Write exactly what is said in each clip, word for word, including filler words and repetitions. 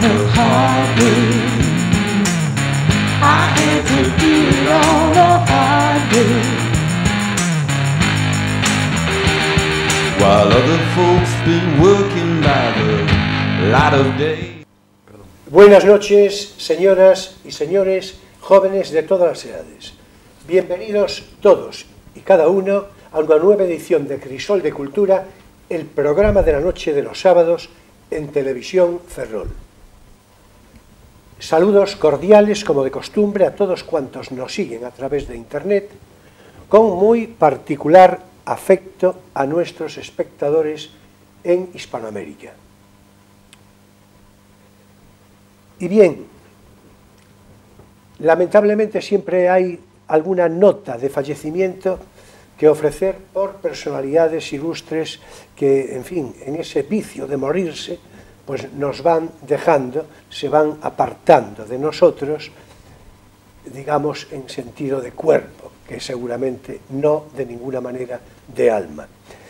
the highway. I had to do it on the highway. While other folks been working by the light of day. Buenas noches, señoras y señores, jóvenes de todas las edades. Bienvenidos todos y cada uno a una nueva edición de Crisol de Cultura, el programa de la noche de los sábados en Televisión Ferrol. Saludos cordiales, como de costumbre, a todos cuantos nos siguen a través de Internet, con muy particular afecto a nuestros espectadores en Hispanoamérica. Y bien, lamentablemente siempre hay alguna nota de fallecimiento que ofrecer por personalidades ilustres que, en fin, en ese vicio de morirse, pues nos van dejando, se van apartando de nosotros, digamos, en sentido de cuerpo, que seguramente no de ninguna manera de alma.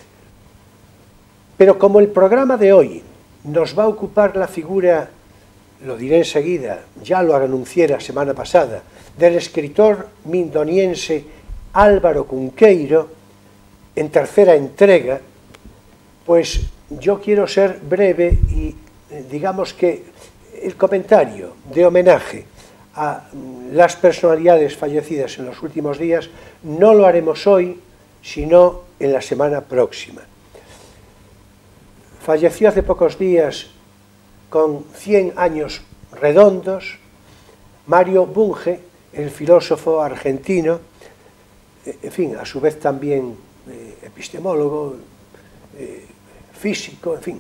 Pero como el programa de hoy nos va a ocupar la figura, lo diré enseguida, ya lo anuncié la semana pasada, del escritor mindoniense Álvaro Cunqueiro, en tercera entrega, pues yo quiero ser breve y digamos que el comentario de homenaje a las personalidades fallecidas en los últimos días no lo haremos hoy, sino en la semana próxima. Falleció hace pocos días, con cien años redondos, Mario Bunge, el filósofo argentino, en fin, a su vez también eh, epistemólogo, eh, físico, en fin,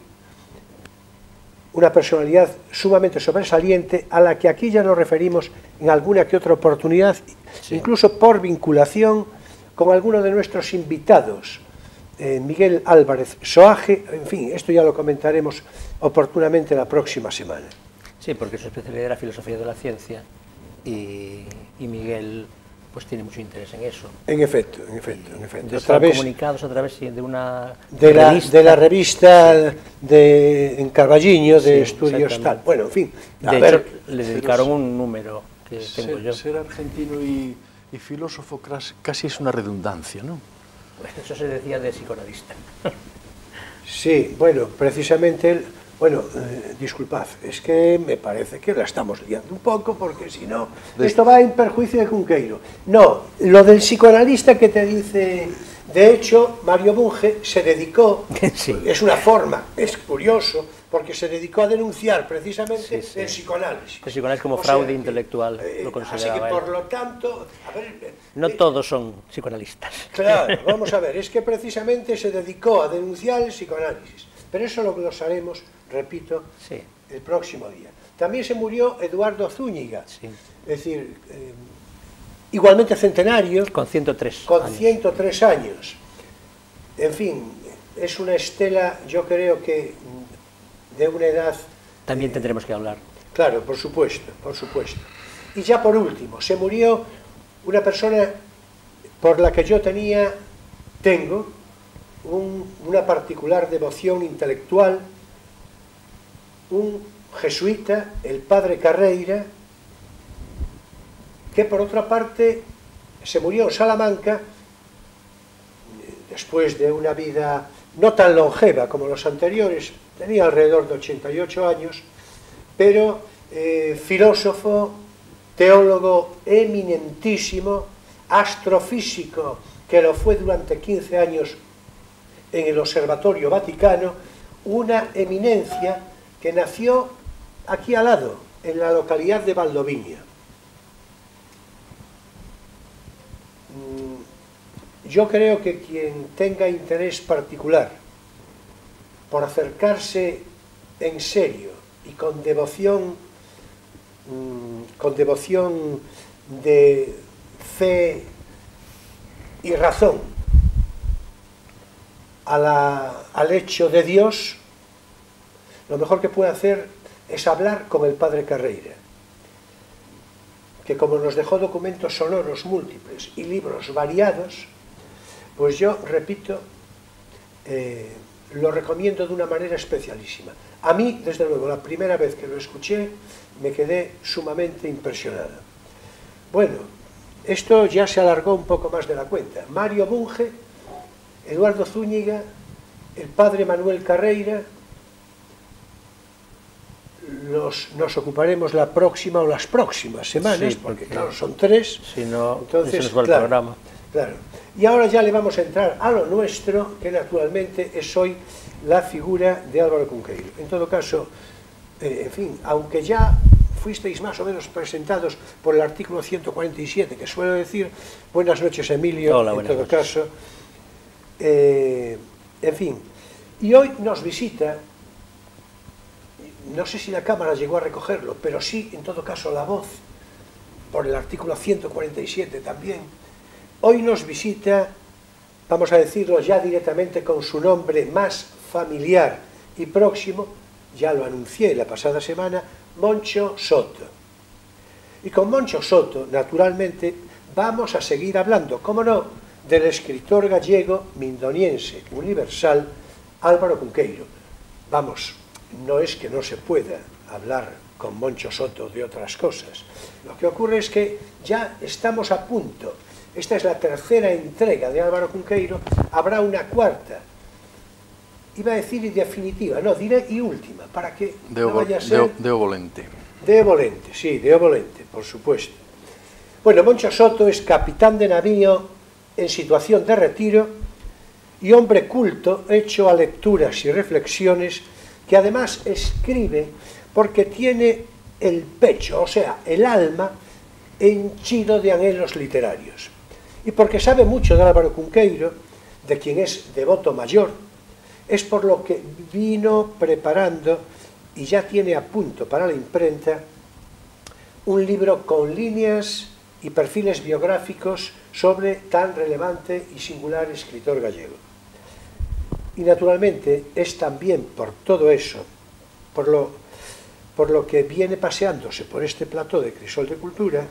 una personalidad sumamente sobresaliente a la que aquí ya nos referimos en alguna que otra oportunidad, sí, incluso por vinculación con alguno de nuestros invitados, eh, Miguel Álvarez Soaje, en fin, esto ya lo comentaremos oportunamente la próxima semana. Sí, porque su especialidad era filosofía de la ciencia y, y Miguel pues tiene mucho interés en eso. En efecto, en efecto, en efecto. A través, comunicados a través de una de la revista, de la revista de en Carballiño de sí, estudios tal. Bueno, en fin. A de ver, hecho, le dedicaron un número que ser, tengo yo. Ser argentino y, y filósofo casi es una redundancia, ¿no? Pues eso se decía de psicoanalista. Sí, bueno, precisamente él. Bueno, eh, disculpad, es que me parece que la estamos liando un poco, porque si no, esto va en perjuicio de Cunqueiro. No, lo del psicoanalista que te dice, de hecho, Mario Bunge se dedicó, sí, es una forma, es curioso, porque se dedicó a denunciar precisamente sí, sí. el psicoanálisis. El psicoanálisis como o fraude sea, intelectual, eh, lo consideraba. Así que, por él. lo tanto, a ver... No eh, todos son psicoanalistas. Claro, vamos a ver, es que precisamente se dedicó a denunciar el psicoanálisis, pero eso lo haremos, repito, sí, el próximo día. También se murió Eduardo Zúñiga, sí, es decir, eh, igualmente centenario, con ciento tres con años. ciento tres años. En fin, es una estela, yo creo que de una edad... También eh, tendremos que hablar. Claro, por supuesto, por supuesto. Y ya por último, se murió una persona por la que yo tenía, tengo, un, una particular devoción intelectual, un jesuita, el padre Carreira, que por otra parte se murió en Salamanca después de una vida no tan longeva como los anteriores, tenía alrededor de ochenta y ocho años, pero eh, filósofo, teólogo eminentísimo, astrofísico, que lo fue durante quince años en el Observatorio Vaticano, una eminencia que nació aquí al lado, en la localidad de Valdoviña. Yo creo que quien tenga interés particular por acercarse en serio y con devoción, con devoción de fe y razón a la, al hecho de Dios, lo mejor que puede hacer es hablar con el padre Carreira, que como nos dejó documentos sonoros múltiples y libros variados, pues yo repito, eh, lo recomiendo de una manera especialísima. A mí, desde luego, la primera vez que lo escuché, me quedé sumamente impresionado. Bueno, esto ya se alargó un poco más de la cuenta. Mario Bunge, Eduardo Zúñiga, el padre Manuel Carreira. Los, nos ocuparemos la próxima o las próximas semanas, sí, porque, porque claro, son tres. Si no, entonces se nos va el claro, programa. Claro. Y ahora ya le vamos a entrar a lo nuestro, que naturalmente es hoy la figura de Álvaro Cunqueiro. En todo caso, eh, en fin, aunque ya fuisteis más o menos presentados por el artículo ciento cuarenta y siete, que suelo decir, buenas noches, Emilio. Hola, en todo noches. caso, eh, en fin, y hoy nos visita, no sé si la cámara llegó a recogerlo, pero sí, en todo caso, la voz, por el artículo ciento cuarenta y siete también. Hoy nos visita, vamos a decirlo ya directamente con su nombre más familiar y próximo, ya lo anuncié la pasada semana, Moncho Soto. Y con Moncho Soto, naturalmente, vamos a seguir hablando, cómo no, del escritor gallego mindoniense universal Álvaro Cunqueiro. Vamos, no es que no se pueda hablar con Moncho Soto de otras cosas. Lo que ocurre es que ya estamos a punto. Esta es la tercera entrega de Álvaro Cunqueiro, habrá una cuarta. Iba a decir y definitiva, no, diré y última, para que Deo, no vaya a ser... Deo, Deo Volente. Deo Volente, sí, Deo Volente, por supuesto. Bueno, Moncho Soto es capitán de navío en situación de retiro y hombre culto, hecho a lecturas y reflexiones, que además escribe porque tiene el pecho, o sea, el alma, henchido de anhelos literarios. Y porque sabe mucho de Álvaro Cunqueiro, de quien es devoto mayor, es por lo que vino preparando y ya tiene a punto para la imprenta un libro con líneas y perfiles biográficos sobre tan relevante y singular escritor gallego. Y naturalmente es también por todo eso, por lo, por lo que viene paseándose por este plató de Crisol de Cultura,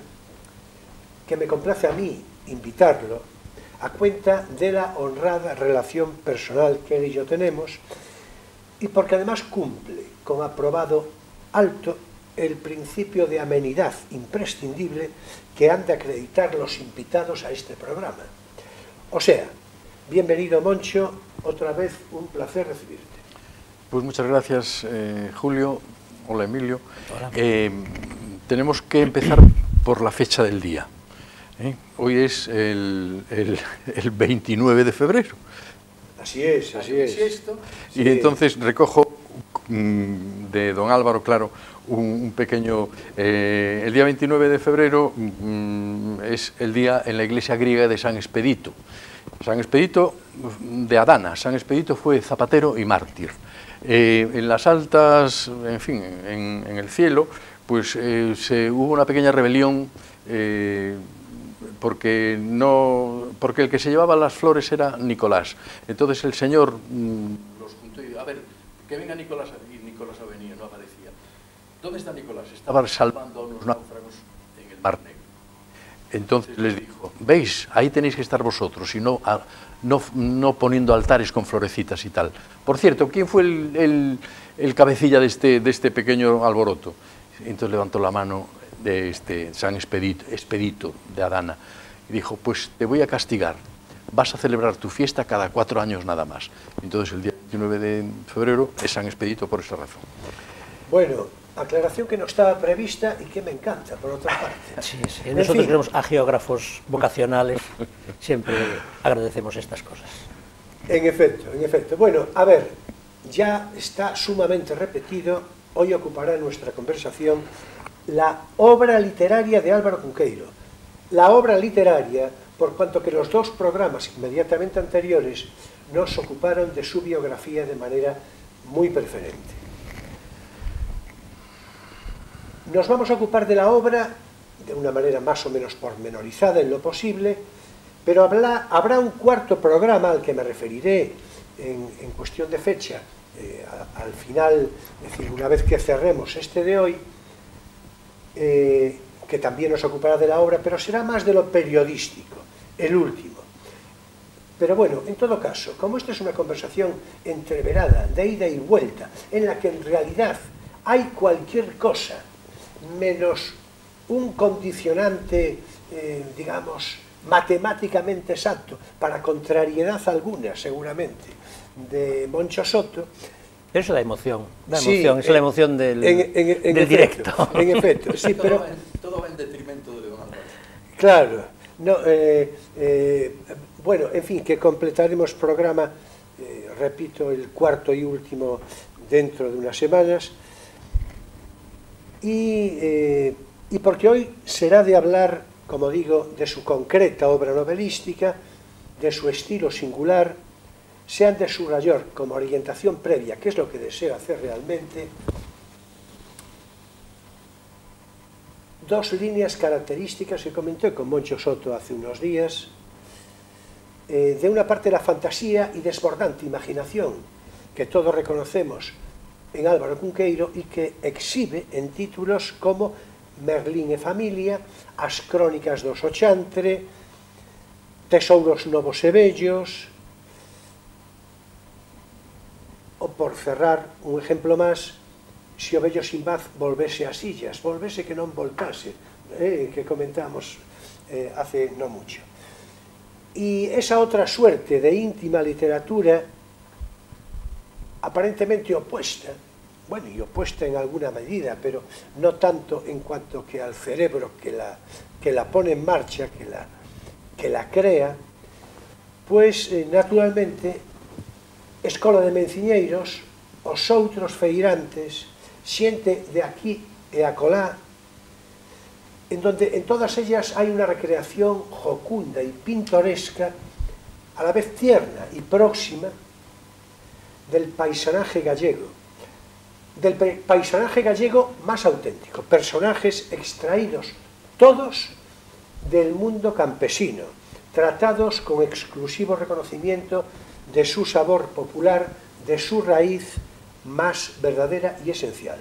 que me complace a mí invitarlo a cuenta de la honrada relación personal que él y yo tenemos, y porque además cumple con aprobado alto el principio de amenidad imprescindible que han de acreditar los invitados a este programa. O sea, bienvenido, Moncho, otra vez un placer recibirte. Pues muchas gracias, eh, Julio. Hola, Emilio. Hola. Eh, tenemos que empezar por la fecha del día. ¿eh? Hoy es el, el, el veintinueve de febrero. Así es, así es. Esto. Sí. Y entonces recojo mmm, de don Álvaro, claro, un, un pequeño... Eh, el día veintinueve de febrero mmm, es el día en la iglesia griega de San Expedito. San Expedito de Adana. San Expedito fue zapatero y mártir. Eh, en las altas, en fin, en, en el cielo, pues eh, se, hubo una pequeña rebelión eh, porque, no, porque el que se llevaba las flores era Nicolás. Entonces el Señor mmm, los juntó y, a ver, que venga Nicolás, y Nicolás ha venido, no aparecía. ¿Dónde está Nicolás? Estaba salvando a unos náufragos en el Mar Negro. Entonces les dijo, veis, ahí tenéis que estar vosotros y no, a, no, no poniendo altares con florecitas y tal. Por cierto, ¿quién fue el, el, el cabecilla de este, de este pequeño alboroto? Entonces levantó la mano de este San Expedito, Expedito de Adana y dijo, pues te voy a castigar, vas a celebrar tu fiesta cada cuatro años nada más. Entonces el día veintinueve de febrero es San Expedito por esa razón. Bueno, aclaración que no estaba prevista y que me encanta, por otra parte. Sí, sí. Nosotros fin. queremos a geógrafos vocacionales, siempre agradecemos estas cosas. En efecto, en efecto. Bueno, a ver, ya está sumamente repetido, hoy ocupará nuestra conversación la obra literaria de Álvaro Cunqueiro. La obra literaria, por cuanto que los dos programas inmediatamente anteriores nos ocuparon de su biografía de manera muy preferente. Nos vamos a ocupar de la obra de una manera más o menos pormenorizada en lo posible, pero habrá, habrá un cuarto programa al que me referiré en, en cuestión de fecha, eh, a, al final, es decir, una vez que cerremos este de hoy, eh, que también nos ocupará de la obra, pero será más de lo periodístico, el último. Pero bueno, en todo caso, como esta es una conversación entreverada, de ida y vuelta, en la que en realidad hay cualquier cosa menos un condicionante, eh, digamos, matemáticamente exacto, para contrariedad alguna, seguramente, de Moncho Soto. Eso da emoción, da Sí, emoción, es en, la emoción del, en, en, en del efecto, directo. En efecto, sí, todo, pero... va en, todo va en detrimento de Don Álvaro. Claro, no, eh, eh, bueno, en fin, que completaremos programa, eh, repito, el cuarto y último dentro de unas semanas, y, eh, y porque hoy será de hablar, como digo, de su concreta obra novelística, de su estilo singular, sean de subrayar como orientación previa, que es lo que deseo hacer realmente, dos líneas características que comenté con Moncho Soto hace unos días, eh, de una parte la fantasía y desbordante imaginación que todos reconocemos en Álvaro Cunqueiro y que exhibe en títulos como Merlín e Familia, As Crónicas dos Ochantre, Tesouros Novos e Vellos, o por cerrar un exemplo máis, Se o vello Sinbad volvese ás illas, volvese que non voltase, eh, que comentamos eh, hace no mucho. Y esa outra suerte de íntima literatura, aparentemente opuesta, bueno, y opuesta en alguna medida, pero no tanto en cuanto que al cerebro que la, que la pone en marcha, que la, que la crea, pues, eh, naturalmente, Escola de Menciñeiros, os outros feirantes, xente de aquí e acolá, en donde en todas ellas hai unha recreación jocunda e pintoresca, a la vez tierna e próxima, del paisanaje gallego, del paisanaje gallego más auténtico, personajes extraídos todos del mundo campesino, tratados con exclusivo reconocimiento de su sabor popular, de su raíz más verdadera y esencial.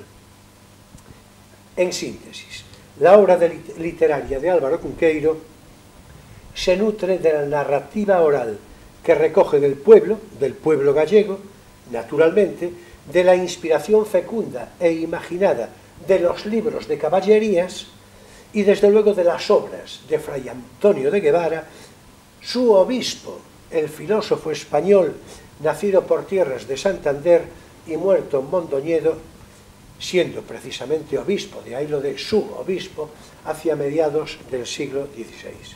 En síntesis, la obra de literaria de Álvaro Cunqueiro se nutre de la narrativa oral que recoge del pueblo, del pueblo gallego, naturalmente, de la inspiración fecunda e imaginada de los libros de caballerías y desde luego de las obras de Fray Antonio de Guevara, su obispo, el filósofo español nacido por tierras de Santander y muerto en Mondoñedo, siendo precisamente obispo, de ahí lo de su obispo, hacia mediados del siglo dieciséis.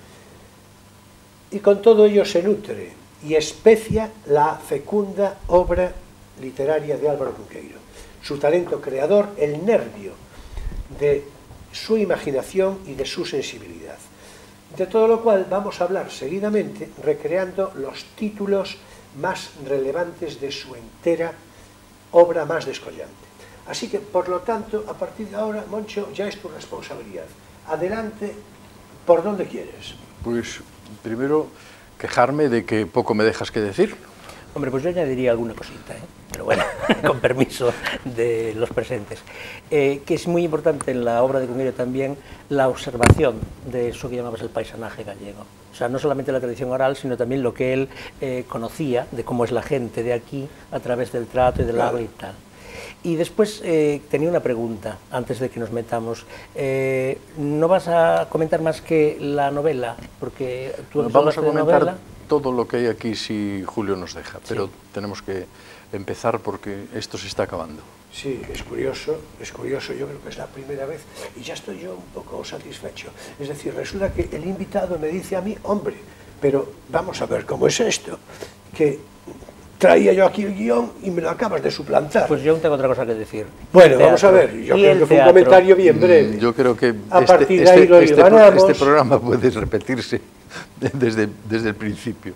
Y con todo ello se nutre y especia la fecunda obra literaria de Álvaro Cunqueiro, su talento creador, el nervio de su imaginación y de su sensibilidad. De todo lo cual vamos a hablar seguidamente, recreando los títulos más relevantes de su entera obra más descollante. Así que, por lo tanto, a partir de ahora, Moncho, ya es tu responsabilidad. Adelante, por donde quieres. Pues, primero, quejarme de que poco me dejas que decir. Hombre, pues yo añadiría alguna cosita, ¿eh? Pero bueno, con permiso de los presentes. Eh, que es muy importante en la obra de Cunqueiro también la observación de eso que llamabas el paisanaje gallego. O sea, no solamente la tradición oral, sino también lo que él eh, conocía de cómo es la gente de aquí a través del trato y del Claro. habla y tal. Y después eh, tenía una pregunta, antes de que nos metamos. Eh, ¿No vas a comentar más que la novela? Porque tú Bueno, vamos a hablaste de comentar novela. todo lo que hay aquí si Julio nos deja, pero Sí. tenemos que empezar porque esto se está acabando. Sí, es curioso, es curioso, yo creo que es la primera vez y ya estoy yo un poco satisfecho. Es decir, resulta que el invitado me dice a mí, hombre, pero vamos a ver cómo es esto, que traía yo aquí el guión y me lo acabas de suplantar. Pues yo aún tengo otra cosa que decir. Bueno, El vamos a teatro. ver, yo Y creo el que fue un teatro. comentario bien breve. Mm, Yo creo que A este, partir de este- ahí lo este pro- hilvanamos. este programa puede repetirse desde, desde el principio.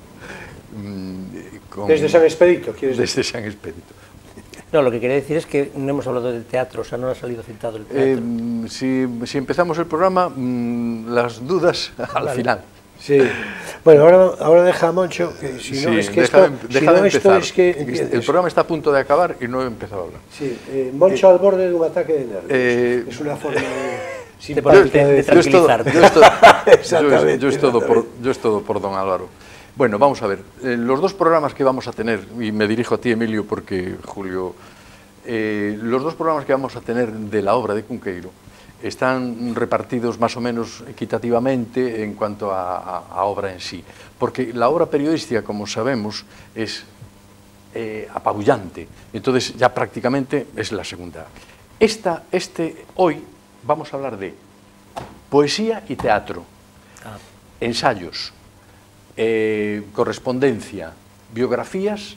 Mm, con- Desde San Expedito, ¿quieres decir? Desde San Expedito. No, lo que quería decir es que no hemos hablado de teatro, o sea, no ha salido citado el Eh, teatro. si, si empezamos el programa, mm, las dudas al Vale. final. Sí. Bueno, ahora, ahora deja a Moncho, que si no Sí, es que déjame- esto, si déjame no esto empezar. es que, El ¿entiendes? programa está a punto de acabar y no he empezado a hablar. Sí, eh, Moncho al borde de un ataque de nervios. Eh, es una forma de, de simpática de de Yo es todo, tranquilizarte. yo es todo- yo es- Exactamente, yo es todo por, exactamente. yo es todo por don Álvaro. Bueno, vamos a ver, eh, los dos programas que vamos a tener, y me dirijo a ti, Emilio, porque Julio, eh, los dos programas que vamos a tener de la obra de Cunqueiro están repartidos más o menos equitativamente en cuanto a, a, a obra en sí, porque la obra periodística, como sabemos, es eh, apabullante, entonces ya prácticamente es la segunda. Esta, este, hoy vamos a hablar de poesía y teatro, ah. ensayos, eh, correspondencia, biografías,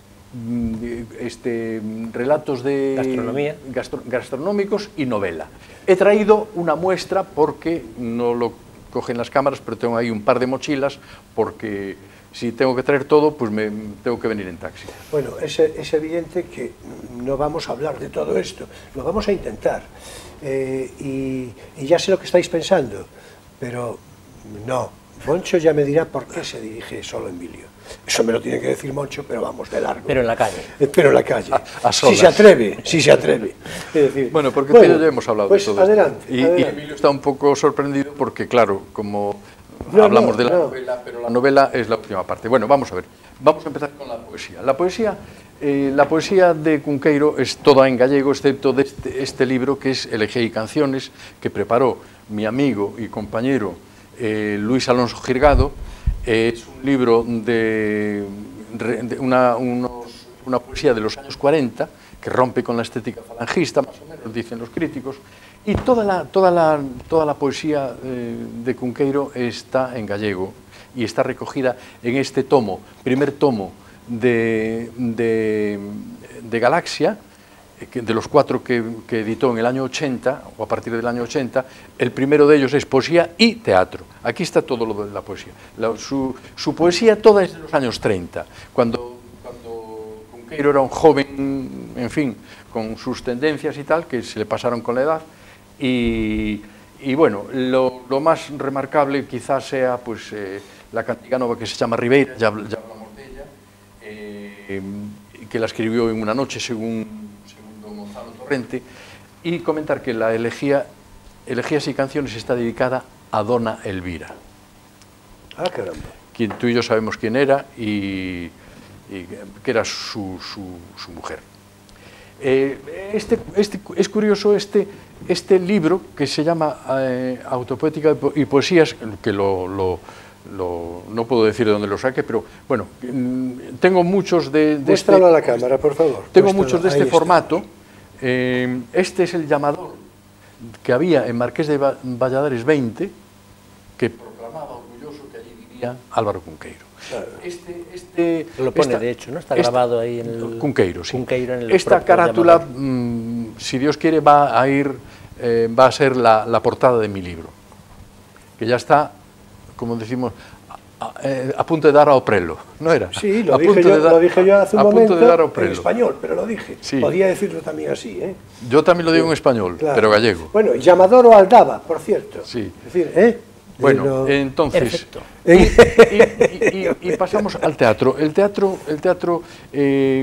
este, relatos de gastronomía, gastro, gastronómicos y novela. He traído una muestra porque no lo cogen las cámaras, pero tengo ahí un par de mochilas porque si tengo que traer todo, pues me tengo que venir en taxi. Bueno, es, es evidente que no vamos a hablar de todo esto, lo vamos a intentar. Eh, y, y ya sé lo que estáis pensando, pero no, Moncho ya me dirá por qué se dirige solo Emilio. Eso me lo tiene que decir Moncho, pero vamos, de largo. Pero en la calle. Eh, pero en la calle. A, a si se atreve, si se atreve. Es decir, bueno, porque bueno, tú ya hemos hablado pues de todo adelante, esto. Y, adelante. y Emilio está un poco sorprendido porque, claro, como no, hablamos no, de la no. novela, pero la novela es la última parte. Bueno, vamos a ver. Vamos a empezar con la poesía. La poesía, eh, la poesía de Cunqueiro es toda en gallego, excepto de este, este libro que es Elegía y Canciones, que preparó mi amigo y compañero eh, Luis Alonso Girgado. Eh, es un libro de, de una, unos, una poesía de los años cuarenta, que rompe con la estética falangista, más o menos, dicen los críticos, y toda la, toda la, toda la poesía eh, de Cunqueiro está en gallego y está recogida en este tomo, primer tomo de, de, de Galaxia, de los cuatro que, que editó en el año ochenta, o a partir del año ochenta, el primero de ellos es poesía y teatro. Aquí está todo lo de la poesía. La, su, su poesía toda es de los años treinta, cuando, cuando Cunqueiro era un joven, en fin, con sus tendencias y tal, que se le pasaron con la edad, y, y bueno, lo, lo más remarcable quizás sea pues, eh, la cantiga nova que se llama Ribeira, ya, ya hablamos de ella, eh, que la escribió en una noche según... Torrente, y comentar que la elegía, Elegías y Canciones está dedicada a Dona Elvira. Ah, caramba. Quien tú y yo sabemos quién era y, y que era su, su, su mujer. Eh, este, este, es curioso este, este libro que se llama eh, Autopoética y Poesías, que lo, lo, lo, no puedo decir de dónde lo saqué, pero bueno, tengo muchos de, de Muéstralo este, a la cámara, por favor. Tengo Muéstralo. muchos de este Ahí formato. está. Eh, este es el llamador que había en Marqués de Valladares veinte, que proclamaba orgulloso que allí vivía Álvaro Cunqueiro. Claro. Este, este, lo pone, esta, de hecho, ¿no? Está esta, grabado ahí en el... Cunqueiro, sí. Cunqueiro en el esta carátula, mmm, si Dios quiere, va a ir, eh, va a ser la, la portada de mi libro, que ya está, como decimos, A, eh, a punto de dar ao prelo, ¿no era? Sí, lo, a dije, yo, dar, lo dije yo hace un a momento punto de dar ao en prelo. español, pero lo dije. Sí. Podía decirlo también así, ¿eh? Yo también lo digo en español, claro. pero gallego. Bueno, Llamador o Aldaba, por cierto. Sí. Es decir, ¿eh? Bueno, Lo... entonces, y, y, y, y pasamos al teatro. El teatro, el teatro eh,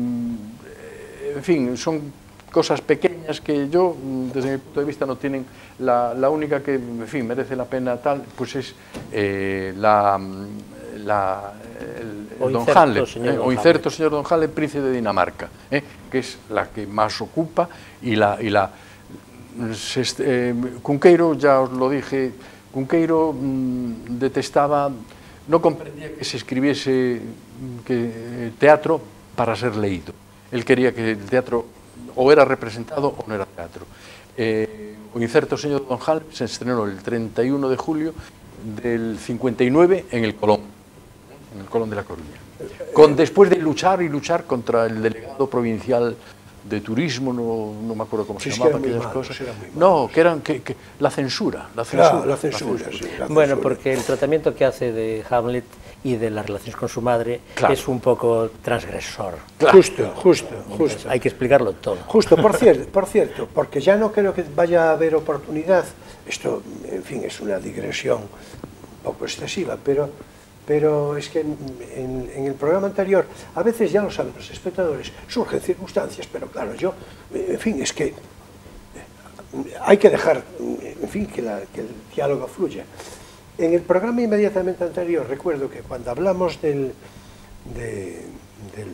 en fin, son cosas pequeñas que yo, desde mi punto de vista, no tienen. La, la única que, en fin, merece la pena tal, pues es eh, la, la, el, el Don Hanle, eh, o Incerto señor Don Hanle, príncipe de Dinamarca, eh, que es la que más ocupa y la... Y la se, eh, Cunqueiro, ya os lo dije, Cunqueiro mmm, detestaba, no comprendía que se escribiese que, teatro para ser leído. Él quería que el teatro o era representado o no era teatro. Eh, o Incerto señor Don Hanle se estrenó el treinta y uno de julio del cincuenta y nueve en el Colón, en el Colón de la Coruña. Con, después de luchar y luchar contra el delegado provincial de turismo, no, no me acuerdo cómo se sí, llamaban es que aquellas malos, cosas. No, que eran que, que, la censura, la censura. Claro, la censura, la censura. Sí, la bueno, censura. porque el tratamiento que hace de Hamlet y de las relaciones con su madre claro. es un poco transgresor. Claro. Justo, justo, justo. Entonces, hay que explicarlo todo. Justo, por cierto, por cierto, porque ya no creo que vaya a haber oportunidad, esto, en fin, es una digresión un poco excesiva, pero, pero es que en, en, en el programa anterior, a veces ya lo saben los espectadores, surgen circunstancias, pero claro, yo, en fin, es que hay que dejar, en fin, que, la, que el diálogo fluya. En el programa inmediatamente anterior, recuerdo que cuando hablamos del, de, del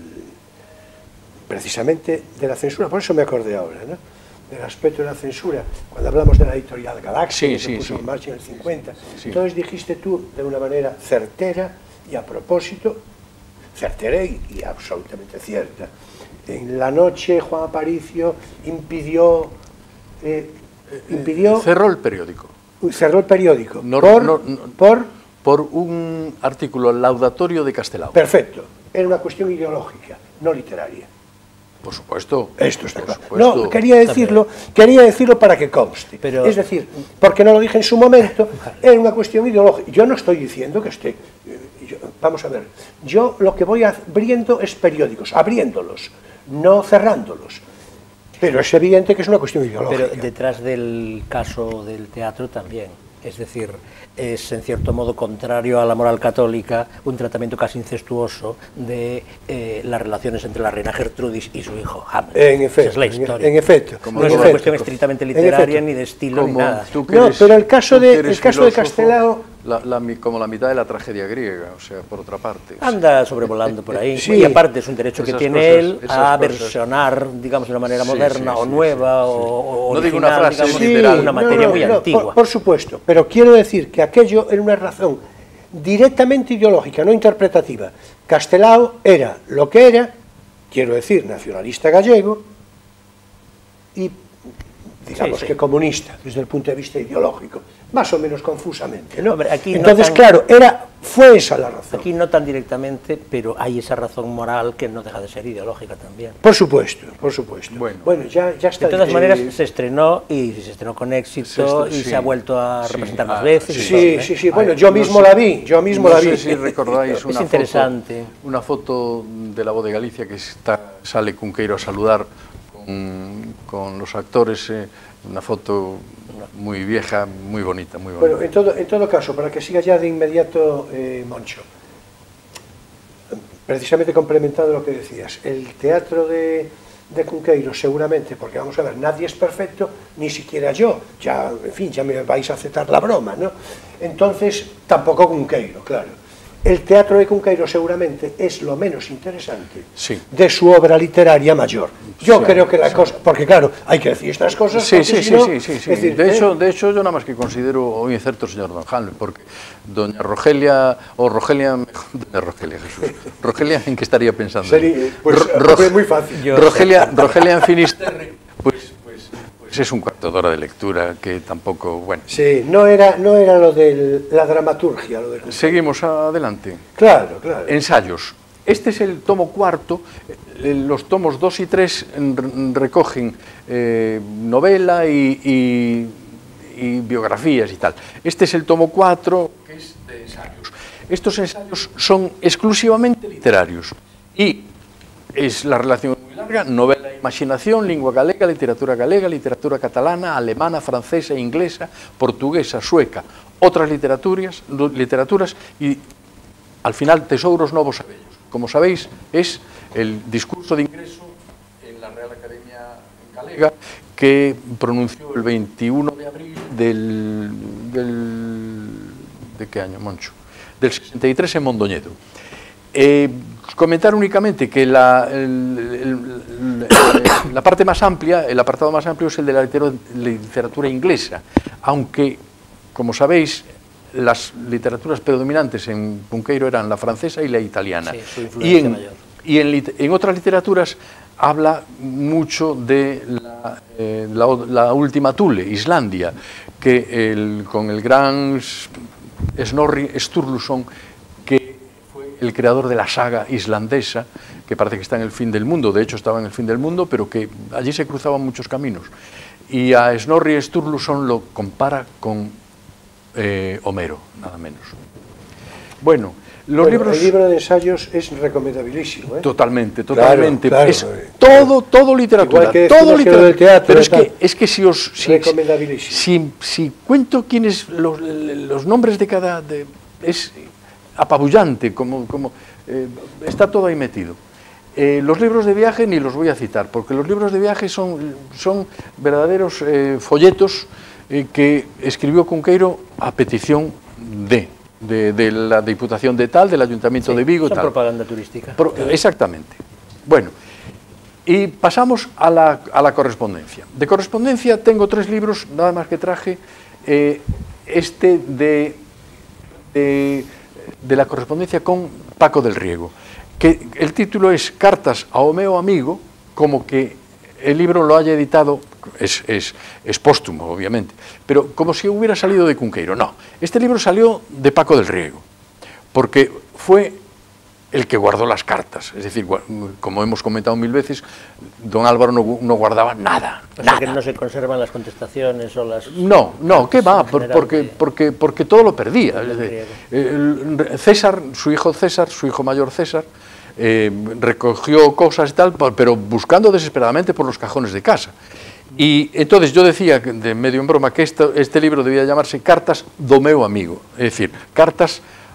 precisamente de la censura, por eso me acordé ahora, ¿no? Del aspecto de la censura, cuando hablamos de la editorial Galaxia, sí, que sí, se puso sí. en marcha en el cincuenta, Sí. entonces dijiste tú de una manera certera y a propósito, certera y, y absolutamente cierta. En la noche Juan Aparicio impidió, eh, impidió Cerró el periódico. cerró el periódico No, por, no, no. por Por un artículo laudatorio de Castelao. perfecto, era una cuestión ideológica, no literaria. Por supuesto. Esto está por claro. supuesto. No, quería decirlo, quería decirlo para que conste. Pero- es decir, porque no lo dije en su momento, era una cuestión ideológica. Yo no estoy diciendo que esté... eh, yo- vamos a ver, yo lo que voy abriendo es periódicos, abriéndolos, no cerrándolos. Pero es evidente que es una cuestión ideológica. Pero detrás del caso del teatro también, es decir, es en cierto modo contrario a la moral católica un tratamiento casi incestuoso de eh, las relaciones entre la reina Gertrudis y su hijo Hamlet. En Esa efecto, es la en- historia. en efecto, No en es una efecto. cuestión estrictamente En literaria efecto. ni de estilo ni Como nada. tú que No, eres- pero el caso tú de- que eres el caso de filósofo, Castelao- la- la mi- como la mitad de la tragedia griega, o sea, por otra parte. Anda sobrevolando por ahí. Sí. Y aparte es un derecho que Esas tiene cosas- él esas a cosas. versionar, digamos, de una manera Sí, moderna sí, o sí, nueva sí, sí. o, o No digo una original, frase digamos, literal. una no, materia no, muy no, antigua. Por, por supuesto, pero quiero decir que aquello era una razón directamente ideológica, no interpretativa. Castelao era lo que era, quiero decir, nacionalista gallego y, digamos Sí, sí. que comunista, desde el punto de vista ideológico, más o menos confusamente, ¿no? Hombre, aquí no Entonces, tan- claro, era, fue esa la razón. Aquí no tan directamente, pero hay esa razón moral que no deja de ser ideológica también. Por supuesto, por supuesto. Bueno. ya, ya está. De todas dicho. maneras, se estrenó y se estrenó con éxito Se estre- y sí. se ha vuelto a Sí, representar más ah, veces. y Sí, todo, ¿eh? sí, sí. Bueno, Ay, yo no mismo sé- la vi, yo mismo no la sé vi. si recordáis Es una interesante. foto, una foto de la voz de Galicia que está, sale Cunqueiro a saludar con, con los actores, eh, una foto muy vieja, muy bonita, muy bonita. Bueno, en todo, en todo caso, para que siga ya de inmediato, eh, Moncho, precisamente complementando lo que decías, el teatro de, de Cunqueiro seguramente, porque vamos a ver, nadie es perfecto, ni siquiera yo, ya, en fin, ya me vais a aceptar la broma, ¿no? Entonces, tampoco Cunqueiro, claro. El teatro de Cunqueiro seguramente es lo menos interesante Sí. de su obra literaria mayor. Yo Sí, creo que la cosa, porque claro, hay que decir estas cosas. Sí, porque sí, si sí, no, sí, sí, sí. es decir, De ¿eh? hecho, de hecho, yo nada más que considero un incerto señor Don Hamlet, porque doña Rogelia, o Rogelia, doña Rogelia, Jesús, Rogelia, ¿en qué estaría pensando? Sería, pues, Ro- hombre, muy fácil. Yo- Rogelia, Rogelia en Finisterre, pues, pues, pues es un cuarto de hora de lectura que tampoco, bueno. Sí, no era, no era lo de la dramaturgia, lo de... Seguimos adelante. Claro, claro. Ensayos. Este es el tomo cuarto. eh, Los tomos dos y tres mm, recogen eh, novela y, y- y biografías y tal. Este es el tomo cuatro, que es de ensayos. Estos ensayos son exclusivamente literarios y es la relación muy larga: novela e imaginación, lingua galega, literatura galega, literatura catalana, alemana, francesa, inglesa, portuguesa, sueca, otras literaturas, literaturas y al final tesouros novos a bellos. Como sabéis, es el discurso de ingreso en la Real Academia Galega que pronunció el veintiuno de abril del, del ¿de qué año, Moncho? Del sesenta y tres en Mondoñedo. Eh, comentar únicamente que la, el- el- el- la parte más amplia, el apartado más amplio es el de la litero- literatura inglesa, aunque, como sabéis, las literaturas predominantes en Cunqueiro eran la francesa y la italiana. Sí, su y influencia en, mayor. y en, lit- en otras literaturas habla mucho de la, eh, la, la última Thule, Islandia, que el, con el gran Snorri Sturluson, que fue el creador de la saga islandesa, que parece que está en el fin del mundo, de hecho estaba en el fin del mundo, pero que allí se cruzaban muchos caminos. Y a Snorri Sturluson lo compara con eh, Homero, nada menos. Bueno, los Bueno, libros... el libro de ensayos es recomendabilísimo, ¿eh? Totalmente, Claro, totalmente. claro, es eh. todo, todo literatura. Igual que todo decimos que lo literatura. del teatro Pero y es tal. que, es que si os. Si, Recomendabilísimo. si, si cuento quiénes los, los nombres de cada. De, es apabullante, como, como eh, está todo ahí metido. Eh, los libros de viaje ni los voy a citar, porque los libros de viaje son, son verdaderos eh, folletos eh, que escribió Cunqueiro a petición de, de, de la Diputación de tal, del Ayuntamiento Sí, de Vigo, son tal. propaganda turística. Pro, exactamente. Bueno, y pasamos a la, a la correspondencia. De correspondencia tengo tres libros, nada más que traje, eh, este de, de, de la correspondencia con Paco del Riego, que el título es Cartas ao meu amigo, como que el libro lo haya editado, es, es, es póstumo, obviamente, pero como si hubiera salido de Cunqueiro. No, este libro salió de Paco del Riego, porque fue el que guardó las cartas. Es decir, como hemos comentado mil veces, don Álvaro no, no guardaba nada. O sea nada. que no se conservan las contestaciones o las... No, no, ¿qué va? Por, porque, de... porque, porque todo lo perdía. Es decir, el César, su hijo César, su hijo mayor César, eh, recogió cosas y tal, pero buscando desesperadamente por los cajones de casa. Y entonces yo decía, de medio en broma, que este, este libro debía llamarse Cartas do meu amigo, es decir, cartas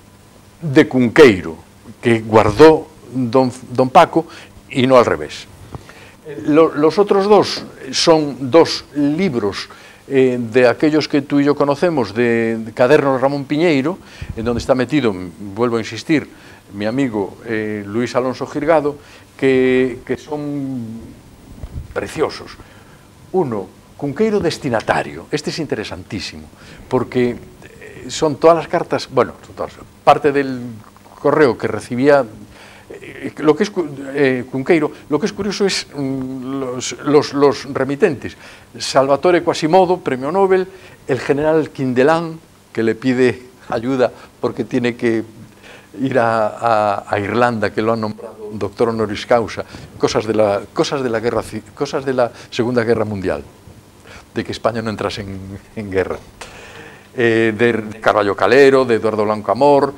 de Cunqueiro, que guardó don, don Paco, y no al revés. Lo, los otros dos son dos libros eh, de aquellos que tú y yo conocemos, de, de Cadernos Ramón Piñeiro, en donde está metido, vuelvo a insistir, mi amigo eh, Luis Alonso Girgado, que, que son preciosos. Uno, Cunqueiro destinatario. Este es interesantísimo, porque son todas las cartas, bueno, todas, parte del correo que recibía, eh, lo que es eh, Cunqueiro, lo que es curioso es mm, los, los, los remitentes. Salvatore Quasimodo, premio Nobel, el general Quindelán, que le pide ayuda porque tiene que ir a, a, a Irlanda, que lo han nombrado doctor honoris causa, cosas de la, cosas de la guerra, cosas de la Segunda Guerra Mundial, de que España no entrase en, en guerra. Eh, de, de Carballo Calero, de Eduardo Blanco Amor.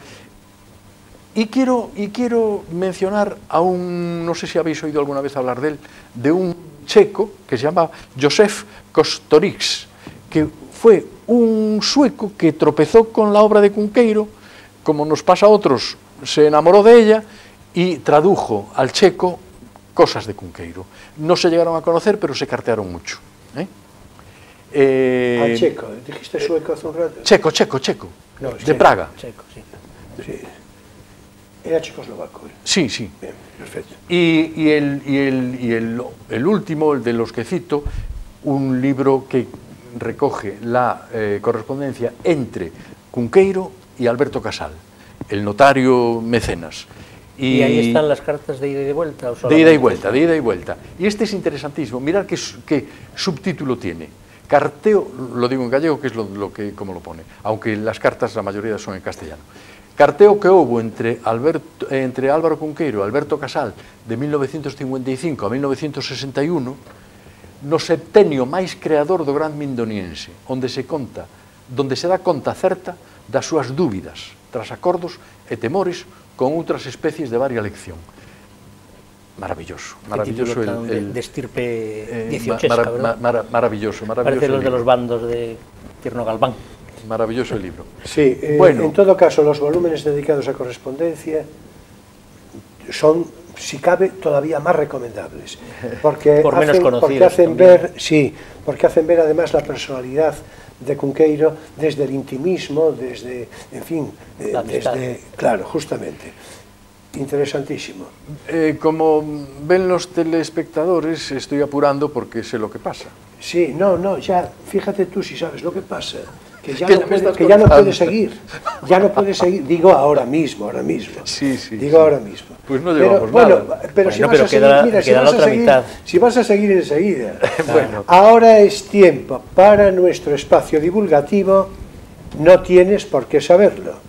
Y quiero, y quiero mencionar a un, no sé si habéis oído alguna vez hablar de él, de un checo que se llama Josef Kostorix, que fue un sueco que tropezó con la obra de Cunqueiro, como nos pasa a otros, se enamoró de ella y tradujo al checo cosas de Cunqueiro. No se llegaron a conocer, pero se cartearon mucho. ¿eh? Eh, Al checo, dijiste sueco hace un rato. Checo, checo, checo, No, de checo. Praga. Checo, sí. Sí. Era checoslovaco. ¿eh? Sí, sí. Bien, perfecto. Y, y, el, y, el, y el, el último, el de los que cito, un libro que recoge la eh, correspondencia entre Cunqueiro y Alberto Casal, el notario mecenas. Y, ¿Y ahí están las cartas de ida y de vuelta? ¿O de ida y vuelta, de ida y vuelta. Y este es interesantísimo. Mirad qué, qué subtítulo tiene. Carteo, lo digo en gallego, que es lo, lo que, como lo pone, aunque las cartas la mayoría son en castellano. Carteo que hubo entre, Alberto, eh, entre Álvaro Cunqueiro e Alberto Casal de mil novecientos cincuenta e cinco a mil novecientos sesenta e uno no septenio máis creador do Gran Mindoniense, onde se conta, donde se dá conta certa das súas dúbidas, tras acordos e temores con outras especies de varia lección. Maravilloso, maravilloso el, el de estirpe eh, dieciochesca, mara, ¿verdad? Mara, maravilloso, maravilloso. Parece los de los bandos de Tierno Galván. Maravilloso el libro. Sí, eh, bueno, en todo caso, los volúmenes dedicados a correspondencia son, si cabe, todavía más recomendables, porque Por menos hacen, conocidos porque hacen también. ver, sí, porque hacen ver además la personalidad de Cunqueiro desde el intimismo, desde, en fin, eh, La amistad. desde, claro, justamente. Interesantísimo. eh, como ven los telespectadores, estoy apurando porque sé lo que pasa. Sí, no, no, ya, fíjate tú si sabes lo que pasa, que ya, Que no, ya me puede, estás que ya no contando. puede seguir, ya no puede seguir, digo ahora mismo, ahora mismo, Sí, sí, digo sí. ahora mismo. Pues no pero, llevamos bueno, nada. pero si Bueno, vas pero a seguir, queda- mira, si queda vas la a otra seguir, mitad. si vas a seguir enseguida. Bueno. Ahora es tiempo para nuestro espacio divulgativo, no tienes por qué saberlo.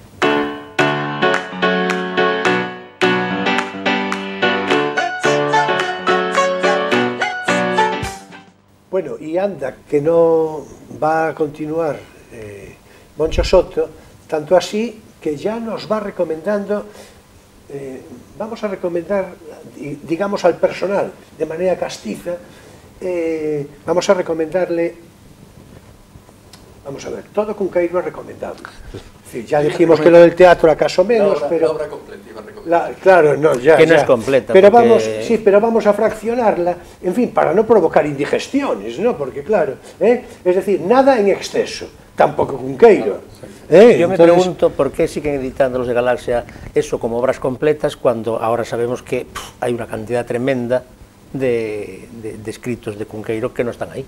Bueno, y anda, que no va a continuar eh, Moncho Soto, tanto así que ya nos va recomendando, eh, vamos a recomendar, digamos, al personal, de manera castiza, eh, vamos a recomendarle, vamos a ver, todo Cunqueiro es recomendable, Sí, ya dijimos que lo del teatro acaso menos, la obra, pero... la obra completa, iba a recomendar. La, claro, no, ya, que no ya. es completa. Pero porque... vamos, sí, pero vamos a fraccionarla, en fin, para no provocar indigestiones, ¿no? Porque claro, ¿eh? Es decir, nada en exceso, tampoco Cunqueiro. ¿eh? Yo me Entonces, pregunto por qué siguen editando los de Galaxia eso como obras completas cuando ahora sabemos que pff, hay una cantidad tremenda de, de, de escritos de Cunqueiro que no están ahí.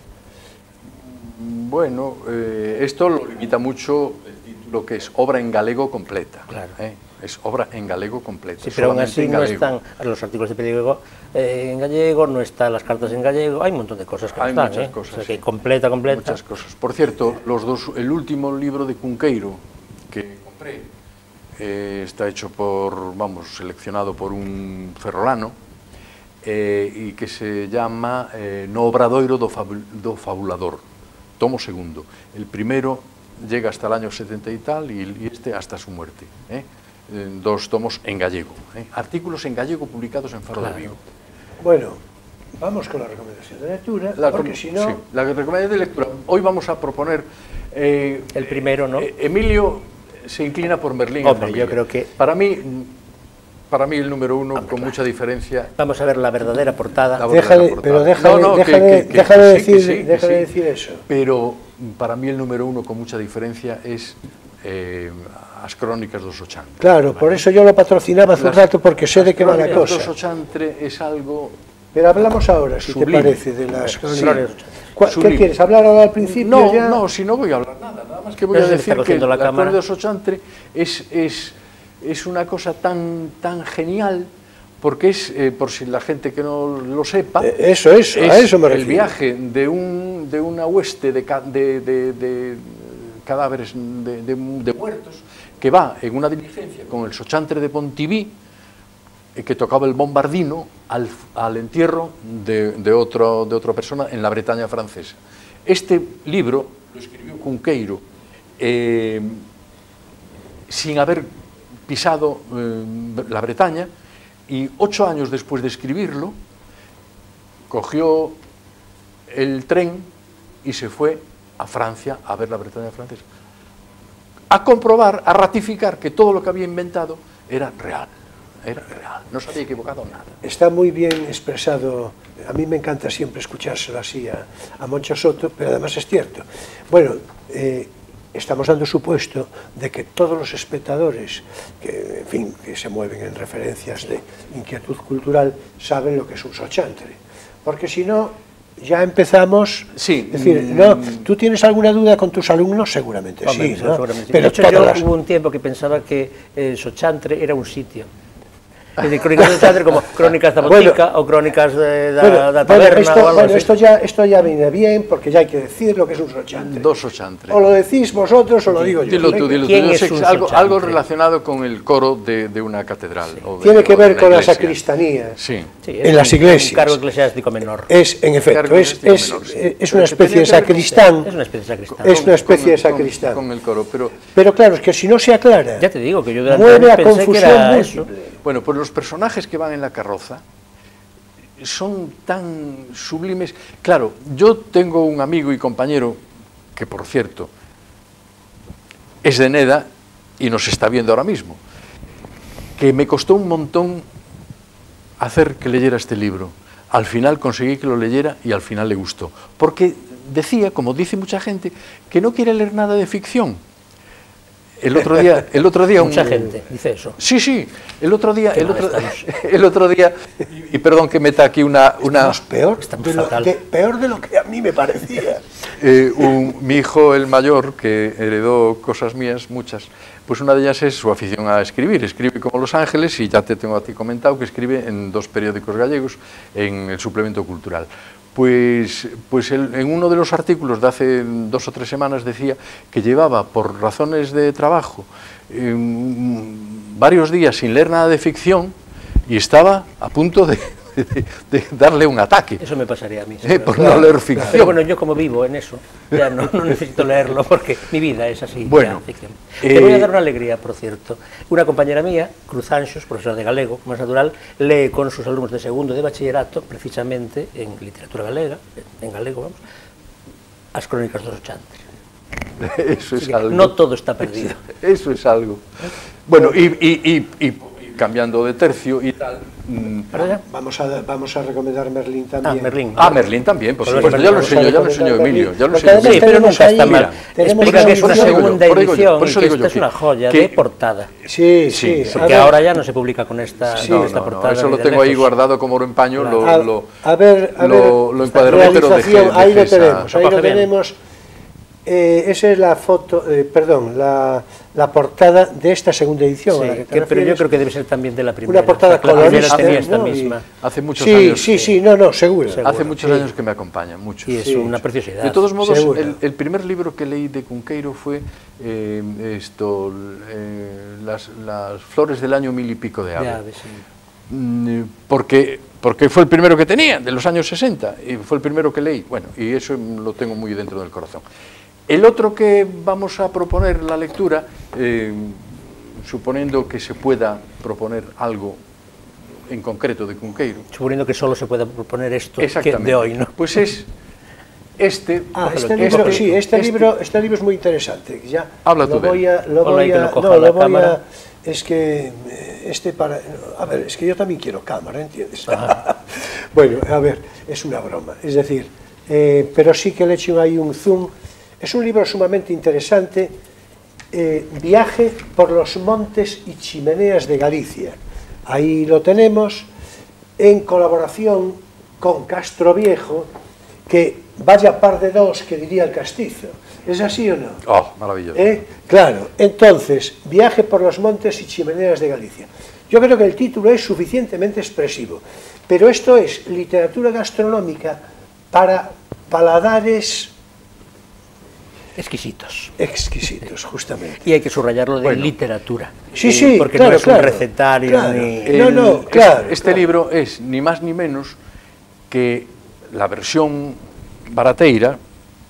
Bueno, eh, esto lo limita mucho el título, que es obra en galego completa. Claro. ¿eh? Es obra en galego completa. Sí, pero aún solamente así en no galego. están los artículos de periódico eh, en gallego, no están las cartas en gallego, hay un montón de cosas que Hay no están, muchas ¿eh? cosas, O sea, que sí. completa, completa. Muchas cosas. Por cierto, los dos, el último libro de Cunqueiro que compré eh, está hecho por, vamos, seleccionado por un ferrolano eh, y que se llama eh, No Obradoiro do, Fabul, do Fabulador, tomo segundo. El primero llega hasta el año setenta y tal y, y este hasta su muerte. ¿eh? Eh, dos tomos en gallego. ¿eh? Artículos en gallego publicados en Faro Claro. de Vigo. bueno, vamos con la recomendación de lectura, La, porque si no... sí, la recomendación de lectura. Hoy vamos a proponer... eh, El primero, ¿no? eh, Emilio se inclina por Merlín. en Hombre, familia. yo creo que- Para mí, para mí el número uno, Hombre, con claro. mucha diferencia... Vamos a ver la verdadera portada. La Déjale, portada. pero déjale, No, no, que- déjale, que- que- déjale que sí, que decir, sí, que déjale sí. decir eso. Pero para mí el número uno, con mucha diferencia, es eh, As Crónicas dos Ochantre. Claro, por eso yo lo patrocinaba hace un Las- rato, porque sé de qué va la Crónicas dos cosa. Ochantre es algo... Pero hablamos ahora, si Sublime. te parece, de las Sí. crónicas. ¿Cuál- ¿Qué Sublime. quieres? ¿Hablar ahora al principio No, ya? no, si no voy a hablar nada, nada más que voy Pero a se le está decir que cogiendo la la cámara. Crónica dos Ochantre es, es, es una cosa tan, tan genial, porque es, eh, por si la gente que no lo sepa, Eh, eso, eso, es a eso me el refiero. viaje de, un, de una hueste de, ca- de, de, de cadáveres de, de, de muertos que va en una diligencia con el Sochantre de Pontiví, eh, que tocaba el bombardino al, al entierro de, de, otro, de otra persona en la Bretaña francesa. Este libro lo escribió Cunqueiro eh, sin haber pisado eh, la Bretaña, y ocho años después de escribirlo, cogió el tren y se fue a Francia a ver la Bretaña francesa, a comprobar, a ratificar que todo lo que había inventado era real, era real, no se había equivocado nada. Está muy bien expresado. A mí me encanta siempre escuchárselo así a, a Moncho Soto, pero además es cierto. Bueno, eh, estamos dando supuesto de que todos los espectadores que, en fin, que se mueven en referencias de inquietud cultural saben lo que es un Sochantre. Porque si no, ya empezamos... Sí. Es decir, Mm. ¿no? ¿Tú tienes alguna duda con tus alumnos? Seguramente Hombre, sí, ¿no? seguramente sí. Pero de hecho, todas yo las- hubo un tiempo que pensaba que eh, Sochantre era un sitio. Es decir, Crónicas de Sochantre como Crónicas da Botica o Crónicas de, da, Bueno, da bueno, Taberna esto, o algo bueno, así. esto, ya, esto ya viene bien, porque ya hay que decir lo que es un Sochantre. Dos Sochantre. O lo decís vosotros o lo digo yo. Dilo tú, dilo tú. ¿Quién Yo es sé que un es algo, Sochantre? algo relacionado con el coro de, de una catedral. o de- Tiene que o de ver con la iglesia. sacristanía. Sí. Sí, en es las un- iglesias. Un cargo eclesiástico menor. Es, en efecto, Cargo es, eclesiástico es, menor, sí. es Pero una que especie de tenía que ver con- sacristán. Es una especie de sacristán. Es una especie de con- sacristán. Con, el coro, pero... Pero claro, es que si no se aclara, Ya te digo que yo durante mueve años a pensé que confusión era eso. múltiple. Bueno, pues los personajes que van en la carroza son tan sublimes. Claro, yo tengo un amigo y compañero que, por cierto, es de Neda y nos está viendo ahora mismo, que me costó un montón hacer que leyera este libro. Al final conseguí que lo leyera y al final le gustó. Porque decía, como dice mucha gente, que no quiere leer nada de ficción. El otro día, el otro día Mucha un- gente dice eso. Sí, sí. El otro día, Qué el mal otro, estamos. el otro día, y, y perdón que meta aquí una, una Estamos peor, Estamos de lo, fatal. de- peor de lo que a mí me parecía. eh, un- mi hijo el mayor, que heredó cosas mías, muchas, pues una de ellas es su afición a escribir. Escribe como Los Ángeles, y ya te tengo a ti comentado que escribe en dos periódicos gallegos, en el Suplemento Cultural. Pues, pues él, en uno de los artículos de hace dos o tres semanas decía que llevaba, por razones de trabajo, eh, varios días sin leer nada de ficción y estaba a punto de, de- de darle un ataque, Eso me pasaría a mí. eh, por seguramente. no leer ficción. Pero bueno, yo como vivo en eso, ya no, no necesito leerlo porque mi vida es así. Bueno, ya, ficción. eh, Te voy a dar una alegría, por cierto. Una compañera mía, Cruz Anxos, profesora de galego, como es natural, lee con sus alumnos de segundo de bachillerato, precisamente en literatura galega, en galego, vamos, As Crónicas dos Ochantre. Eso es algo. No todo está perdido. Eso, eso es algo. Bueno, y, y, y, y cambiando de tercio y tal. Vamos a, vamos a recomendar Merlín también. Ah, Merlín. Ah, Merlín también, por Sí, supuesto. Ya lo enseñó, ya lo enseñó Emilio. Ya lo Porque enseñó además Sí, pero Emilio. tenemos nunca está ahí- mal. tenemos Explica que es ahí- una por eso digo yo, segunda por eso digo yo, edición por y eso que digo esta yo es que- una joya que- de portada. Sí, sí. Sí, a Porque ver, ahora ya no se publica con esta, Sí, con No, esta no, no, portada. eso ni lo de tengo ahí lejos. guardado como oro en paño, lo, a, lo, a ver, a lo- ver, lo encuaderné, pero dejé, realización, ahí dejé lo esa- tenemos, ahí lo Coge bien. tenemos. Eh, esa es la foto, eh, perdón, la, la portada de esta segunda edición. Sí, a la que te que- pero yo refieres. creo que debe ser también de la primera. Una portada O sea, la primera colorista, tenía esta ¿no? Y- misma. hace muchos Sí, años. sí, sí, no, no, seguro. Hace muchos sí. años que me acompañan, muchos. Y es Sí. una preciosidad. De todos modos, Seguro. el, el primer libro que leí de Cunqueiro fue eh, esto, eh, las, las flores del año mil y pico de ave. De ave, sí. Mm, Porque, porque fue el primero que tenía, de los años sesenta, y fue el primero que leí. Bueno, y eso lo tengo muy dentro del corazón. El otro que vamos a proponer la lectura, eh, suponiendo que se pueda proponer algo en concreto de Cunqueiro, Suponiendo que solo se pueda proponer esto que exactamente, de hoy, ¿no? pues es este. Ah, este este- libro, sí, este, este- libro, este libro es muy interesante. Ya Habla lo tú de voy él. a, lo Ponla voy ahí que a, lo coja no, la lo voy cámara. a, es que eh, este para, a ver, es que yo también quiero cámara, ¿entiendes? Bueno, a ver, es una broma, es decir, eh, pero sí que le he hecho ahí un zoom. Es un libro sumamente interesante, eh, Viaje por los montes y chimeneas de Galicia. Ahí lo tenemos, en colaboración con Castroviejo, que vaya par de dos, que diría el castizo. ¿Es así o no? Oh, maravilloso. ¿Eh? Claro, entonces, Viaje por los montes y chimeneas de Galicia. Yo creo que el título es suficientemente expresivo, pero esto es literatura gastronómica para paladares Exquisitos. exquisitos, justamente. Y hay que subrayarlo de Bueno. literatura. Sí, Eh, sí, porque claro, no es claro, un recetario claro. ni... Eh, No, El- no, es- claro, Este claro. libro es ni más ni menos que la versión barateira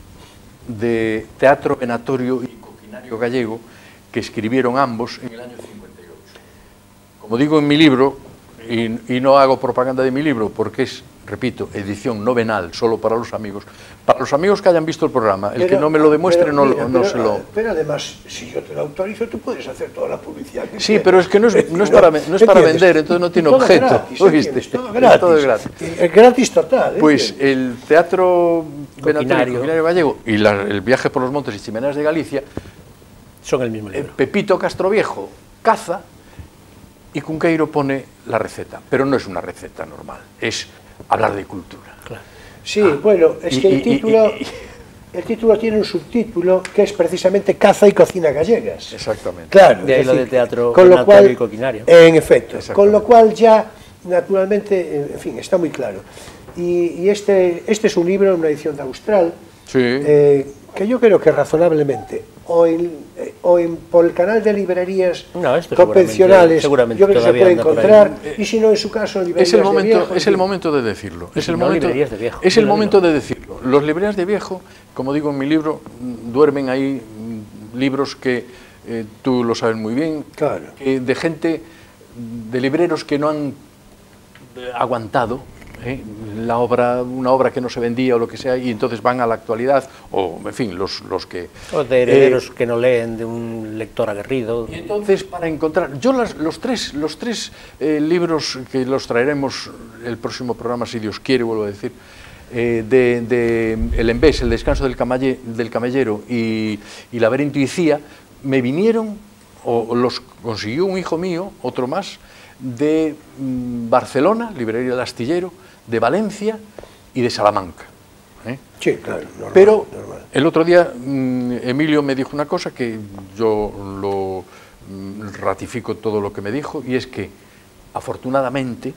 de Teatro Venatorio y Coquinario Gallego que escribieron ambos en el año cincuenta y ocho. Como digo en mi libro, y, y no hago propaganda de mi libro porque es, repito, edición novenal, solo para los amigos. Para los amigos que hayan visto el programa, el Pero- que no me lo demuestre pero no, lo- mira, no pero, se lo... Pero además, si yo te lo autorizo, tú puedes hacer toda la publicidad que Sí, quieras. pero es que no es, no es para, no es para ¿Entiendes? vender, entonces no tiene Todo objeto. gratis, ¿Oíste? ¿entiendes? Todo Es gratis. todo gratis. Eh, gratis total. Pues ¿entiendes? el Teatro Venatorio Coquinario. Coquinario Gallego y la- el Viaje por los montes y chimeneas de Galicia, Son el mismo eh, libro. Pepito Castroviejo caza y Cunqueiro pone la receta, pero no es una receta normal, es hablar de cultura. Claro. Sí, bueno, es y- que y- el título, y- y- el título tiene un subtítulo que es precisamente Caza y Cocina Gallegas. Exactamente. Claro, De ahí es lo decir, de teatro con lo venatorio cual, y coquinario. En efecto, Exactamente. con lo cual ya, naturalmente, en fin, está muy claro. Y, y este, este es un libro, una edición de Austral, Sí. eh, que yo creo que razonablemente, o, en, eh, o en, por el canal de librerías No, esto convencionales, seguramente- seguramente yo creo que se todavía puede anda por encontrar, y si no, en su caso, en librerías Es el de momento, viejo, en es el fin. momento de decirlo. Y Es si el no, momento, librerías de viejo. es el Dilo, momento dilo. de decirlo. Los librerías de viejo, como digo en mi libro, mm, duermen ahí mm, libros que eh, tú lo sabes muy bien, Claro. que de gente, de libreros que no han eh, aguantado ¿eh? la obra, una obra que no se vendía o lo que sea, y entonces van a la actualidad, o en fin, los, los que... O de herederos que no leen, de un lector aguerrido. Y entonces, para encontrar, yo las- los tres, los tres eh, libros que los traeremos el próximo programa, si Dios quiere, vuelvo a decir, eh, de, de El Embés, El descanso del, camalle- del camellero y, y Laberinto y Cía, me vinieron, o los consiguió un hijo mío, otro más, de mm, Barcelona, Librería del Astillero, de Valencia y de Salamanca. ¿eh? Sí, claro, normal, Pero normal. el otro día mm, Emilio me dijo una cosa que yo lo mm, ratifico todo lo que me dijo, y es que afortunadamente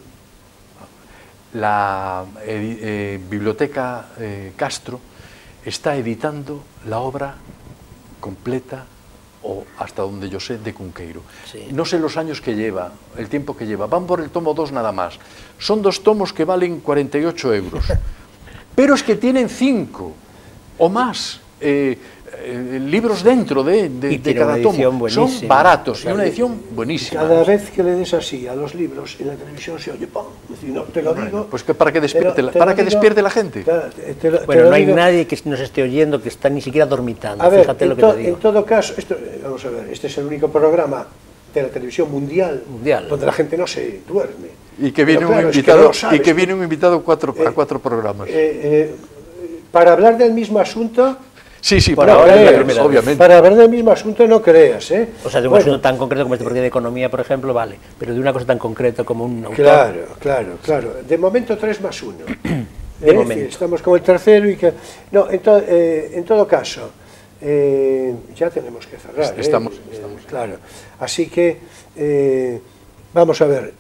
la edi- eh, Biblioteca eh, Castro está editando la obra completa, o hasta donde yo sé, de Cunqueiro. Sí. No sé los años que lleva, el tiempo que lleva, van por el tomo dos nada más. Son dos tomos que valen cuarenta y ocho euros. Pero es que tienen cinco o más. eh, eh, libros dentro de, de, de cada tomo. Son baratos, y una edición buenísima. Cada vez que le des así a los libros en la televisión se oye, ¡pum! No, te lo digo. Bueno, pues que para que despierte, la, para que digo, despierte la gente. Te, te lo, bueno, te no hay digo, nadie que nos esté oyendo que está ni siquiera dormitando. A ver, fíjate en, lo que to, te digo. En todo caso, esto, vamos a ver, este es el único programa de la televisión mundial, mundial, donde la gente no se duerme. Y que viene, claro, un, invitado, es que no y que viene un invitado cuatro, eh, a cuatro programas. Eh, eh, para hablar del mismo asunto... Sí, sí, por no ahora, creas, obviamente. Para hablar del mismo asunto no creas, ¿eh? O sea, de un bueno, asunto tan concreto como este, porque de economía, por ejemplo, vale, pero de una cosa tan concreta como un autor... Claro, claro, claro. De momento tres más uno. de eh, momento. Estamos como el tercero y que... No, en, to, eh, en todo caso, eh, ya tenemos que cerrar. Estamos, eh, estamos. Eh, claro. Así que, eh, vamos a ver,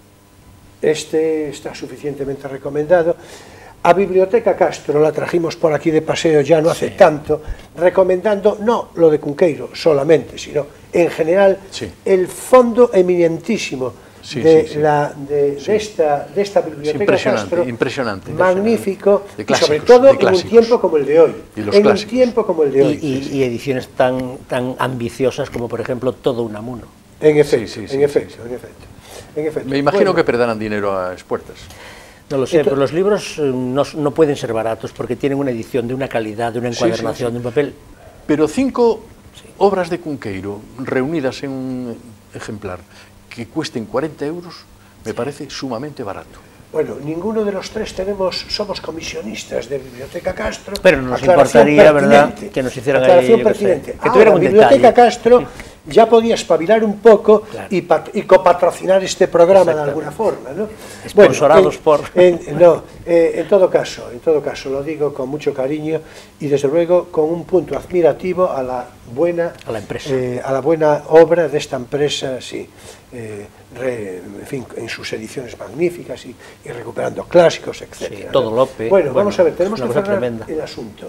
este está suficientemente recomendado. A Biblioteca Castro la trajimos por aquí de paseo ya no hace sí. tanto, recomendando no lo de Cunqueiro solamente, sino en general sí. el fondo eminentísimo sí, de, sí, sí. La, de, sí. de, esta, de esta Biblioteca sí, impresionante, Castro, impresionante, magnífico, de clásicos, y sobre todo en un tiempo como el de hoy. Y los en clásicos. un tiempo como el de hoy. Y, y, y ediciones tan, tan ambiciosas como, por ejemplo, Todo Unamuno. En efecto, sí, sí, sí, en, sí, efecto sí. en efecto, en efecto. Me imagino bueno, que perderán dinero a expuertas. No lo sé, pero los libros no, no pueden ser baratos porque tienen una edición de una calidad, de una encuadernación, sí, sí, sí. de un papel... Pero cinco sí. obras de Cunqueiro reunidas en un ejemplar que cuesten cuarenta euros me sí. parece sumamente barato. Bueno, ninguno de los tres tenemos, somos comisionistas de Biblioteca Castro. Pero nos importaría, ¿verdad?, que nos hicieran ahí, yo que sé, que Ahora, tuvieran un Biblioteca detalle. Castro ya podía espabilar un poco claro. y, pat y copatrocinar este programa de alguna forma, ¿no? Esponsorados bueno, en, por... En, no, eh, en todo caso, en todo caso, lo digo con mucho cariño y desde luego con un punto admirativo a la buena, a la empresa, eh, a la buena obra de esta empresa, sí, eh, re, en fin, en sus ediciones magníficas y, y recuperando clásicos, etcétera. Sí, todo Lope. Bueno, bueno, vamos a ver, tenemos que cerrar tremenda. el asunto.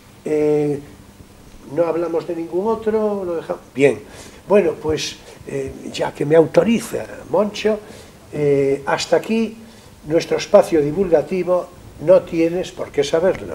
Eh, no hablamos de ningún otro, lo dejamos. Bien, bueno, pues eh, ya que me autoriza Moncho, eh, hasta aquí nuestro espacio divulgativo, no tienes por qué saberlo.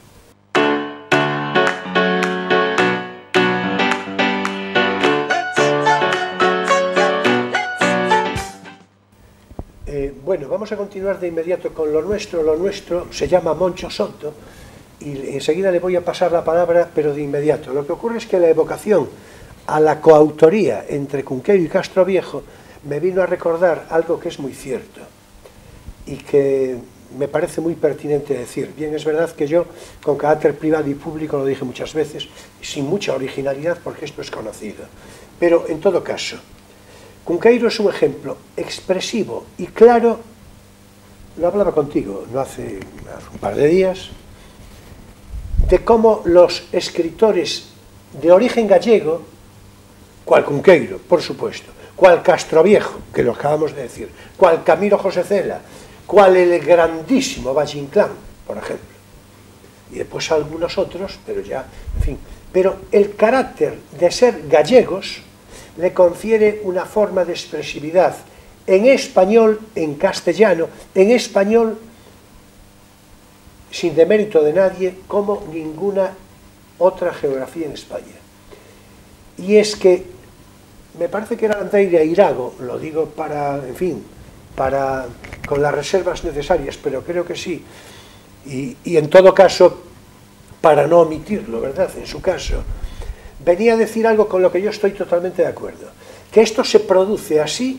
Eh, bueno, vamos a continuar de inmediato con lo nuestro. Lo nuestro se llama Moncho Soto y enseguida le voy a pasar la palabra, pero de inmediato. Lo que ocurre es que la evocación a la coautoría entre Cunqueiro y Castroviejo me vino a recordar algo que es muy cierto y que me parece muy pertinente decir. Bien, es verdad que yo, con carácter privado y público, lo dije muchas veces, sin mucha originalidad, porque esto es conocido. Pero, en todo caso, Cunqueiro es un ejemplo expresivo y claro, lo hablaba contigo no hace, hace un par de días, de cómo los escritores de origen gallego, cual Cunqueiro, por supuesto, cual Castroviejo, que lo acabamos de decir, cual Camilo José Cela, cual el grandísimo Valle Inclán, por ejemplo, y después algunos otros, pero ya, en fin, pero el carácter de ser gallegos le confiere una forma de expresividad en español, en castellano, en español, sin demérito de nadie, como ninguna otra geografía en España. Y es que, me parece que era Landeira Irago, lo digo para, en fin, para, con las reservas necesarias, pero creo que sí, y, y en todo caso, para no omitirlo, ¿verdad?, en su caso, venía a decir algo con lo que yo estoy totalmente de acuerdo, que esto se produce así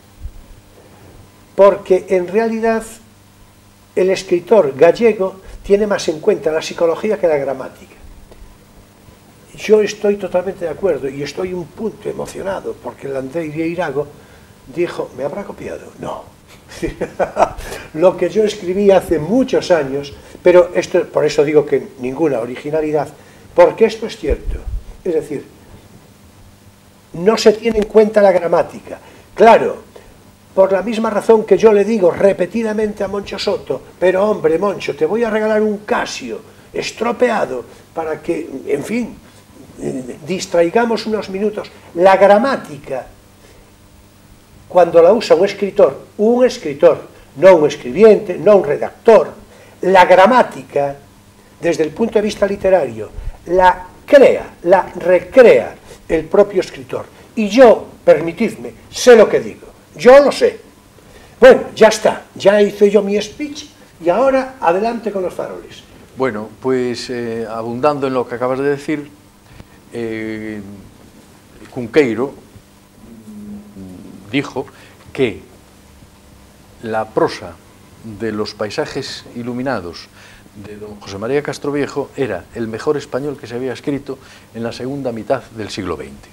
porque en realidad el escritor gallego tiene más en cuenta la psicología que la gramática. Yo estoy totalmente de acuerdo y estoy un punto emocionado porque Landeira Irago dijo, ¿me habrá copiado? No. Lo que yo escribí hace muchos años, pero esto, por eso digo que ninguna originalidad, porque esto es cierto. Es decir, no se tiene en cuenta la gramática. Claro, por la misma razón que yo le digo repetidamente a Moncho Soto, pero hombre, Moncho, te voy a regalar un Casio estropeado para que, en fin, distraigamos unos minutos. La gramática, cuando la usa un escritor, un escritor, no un escribiente, no un redactor, la gramática, desde el punto de vista literario, la crea, la recrea el propio escritor. Y yo, permitidme, sé lo que digo, yo lo sé. Bueno, ya está, ya hice yo mi speech y ahora adelante con los faroles. Bueno, pues eh, abundando en lo que acabas de decir, eh, Cunqueiro dijo que la prosa de los paisajes iluminados de don José María Castroviejo era el mejor español que se había escrito en la segunda mitad del siglo veinte.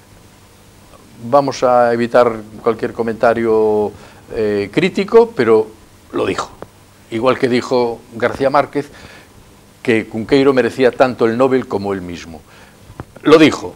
Vamos a evitar cualquier comentario eh, crítico, pero lo dijo. Igual que dijo García Márquez que Cunqueiro merecía tanto el Nobel como él mismo. Lo dijo,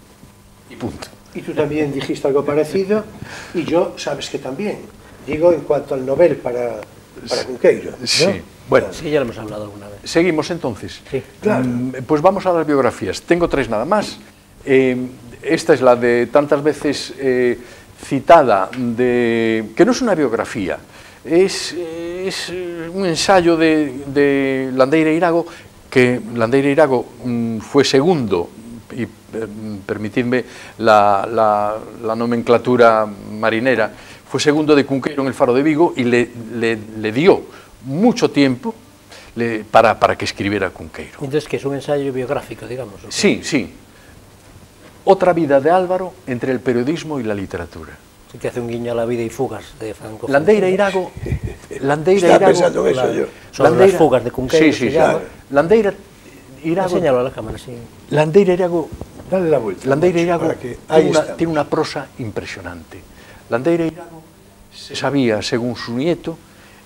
y punto. Y tú también dijiste algo parecido, y yo, sabes que también, digo en cuanto al Nobel para, para Cunqueiro, ¿no? Sí, bueno. Sí, ya lo hemos hablado alguna vez. Seguimos entonces. Sí. Claro. Pues vamos a las biografías. Tengo tres nada más. Eh, esta es la de tantas veces eh, citada, de, que no es una biografía, es, es un ensayo de, de Landeira Irago, que Landeira Irago mm, fue segundo, y eh, permitidme la, la, la nomenclatura marinera, fue segundo de Cunqueiro en el Faro de Vigo y le, le, le dio mucho tiempo le, para, para que escribiera Cunqueiro. Entonces, que es un ensayo biográfico, digamos. ¿O qué? Sí, sí. Otra vida de Álvaro entre el periodismo y la literatura. Sí, que hace un guiño a La vida y fugas de Franco. Landeira Irago... Landeira Estaba Irago... pensando en eso la- yo. Sobre Landeira- las fugas de Cunqueiro. Sí, se sí, sí. llama. Landeira Irago... Enséñalo a la cámara, sí. Landeira Irago... Dale la vuelta. Landeira macho, Irago para que- ahí tiene, una, está. tiene una prosa impresionante. Landeira Irago se sabía, según su nieto,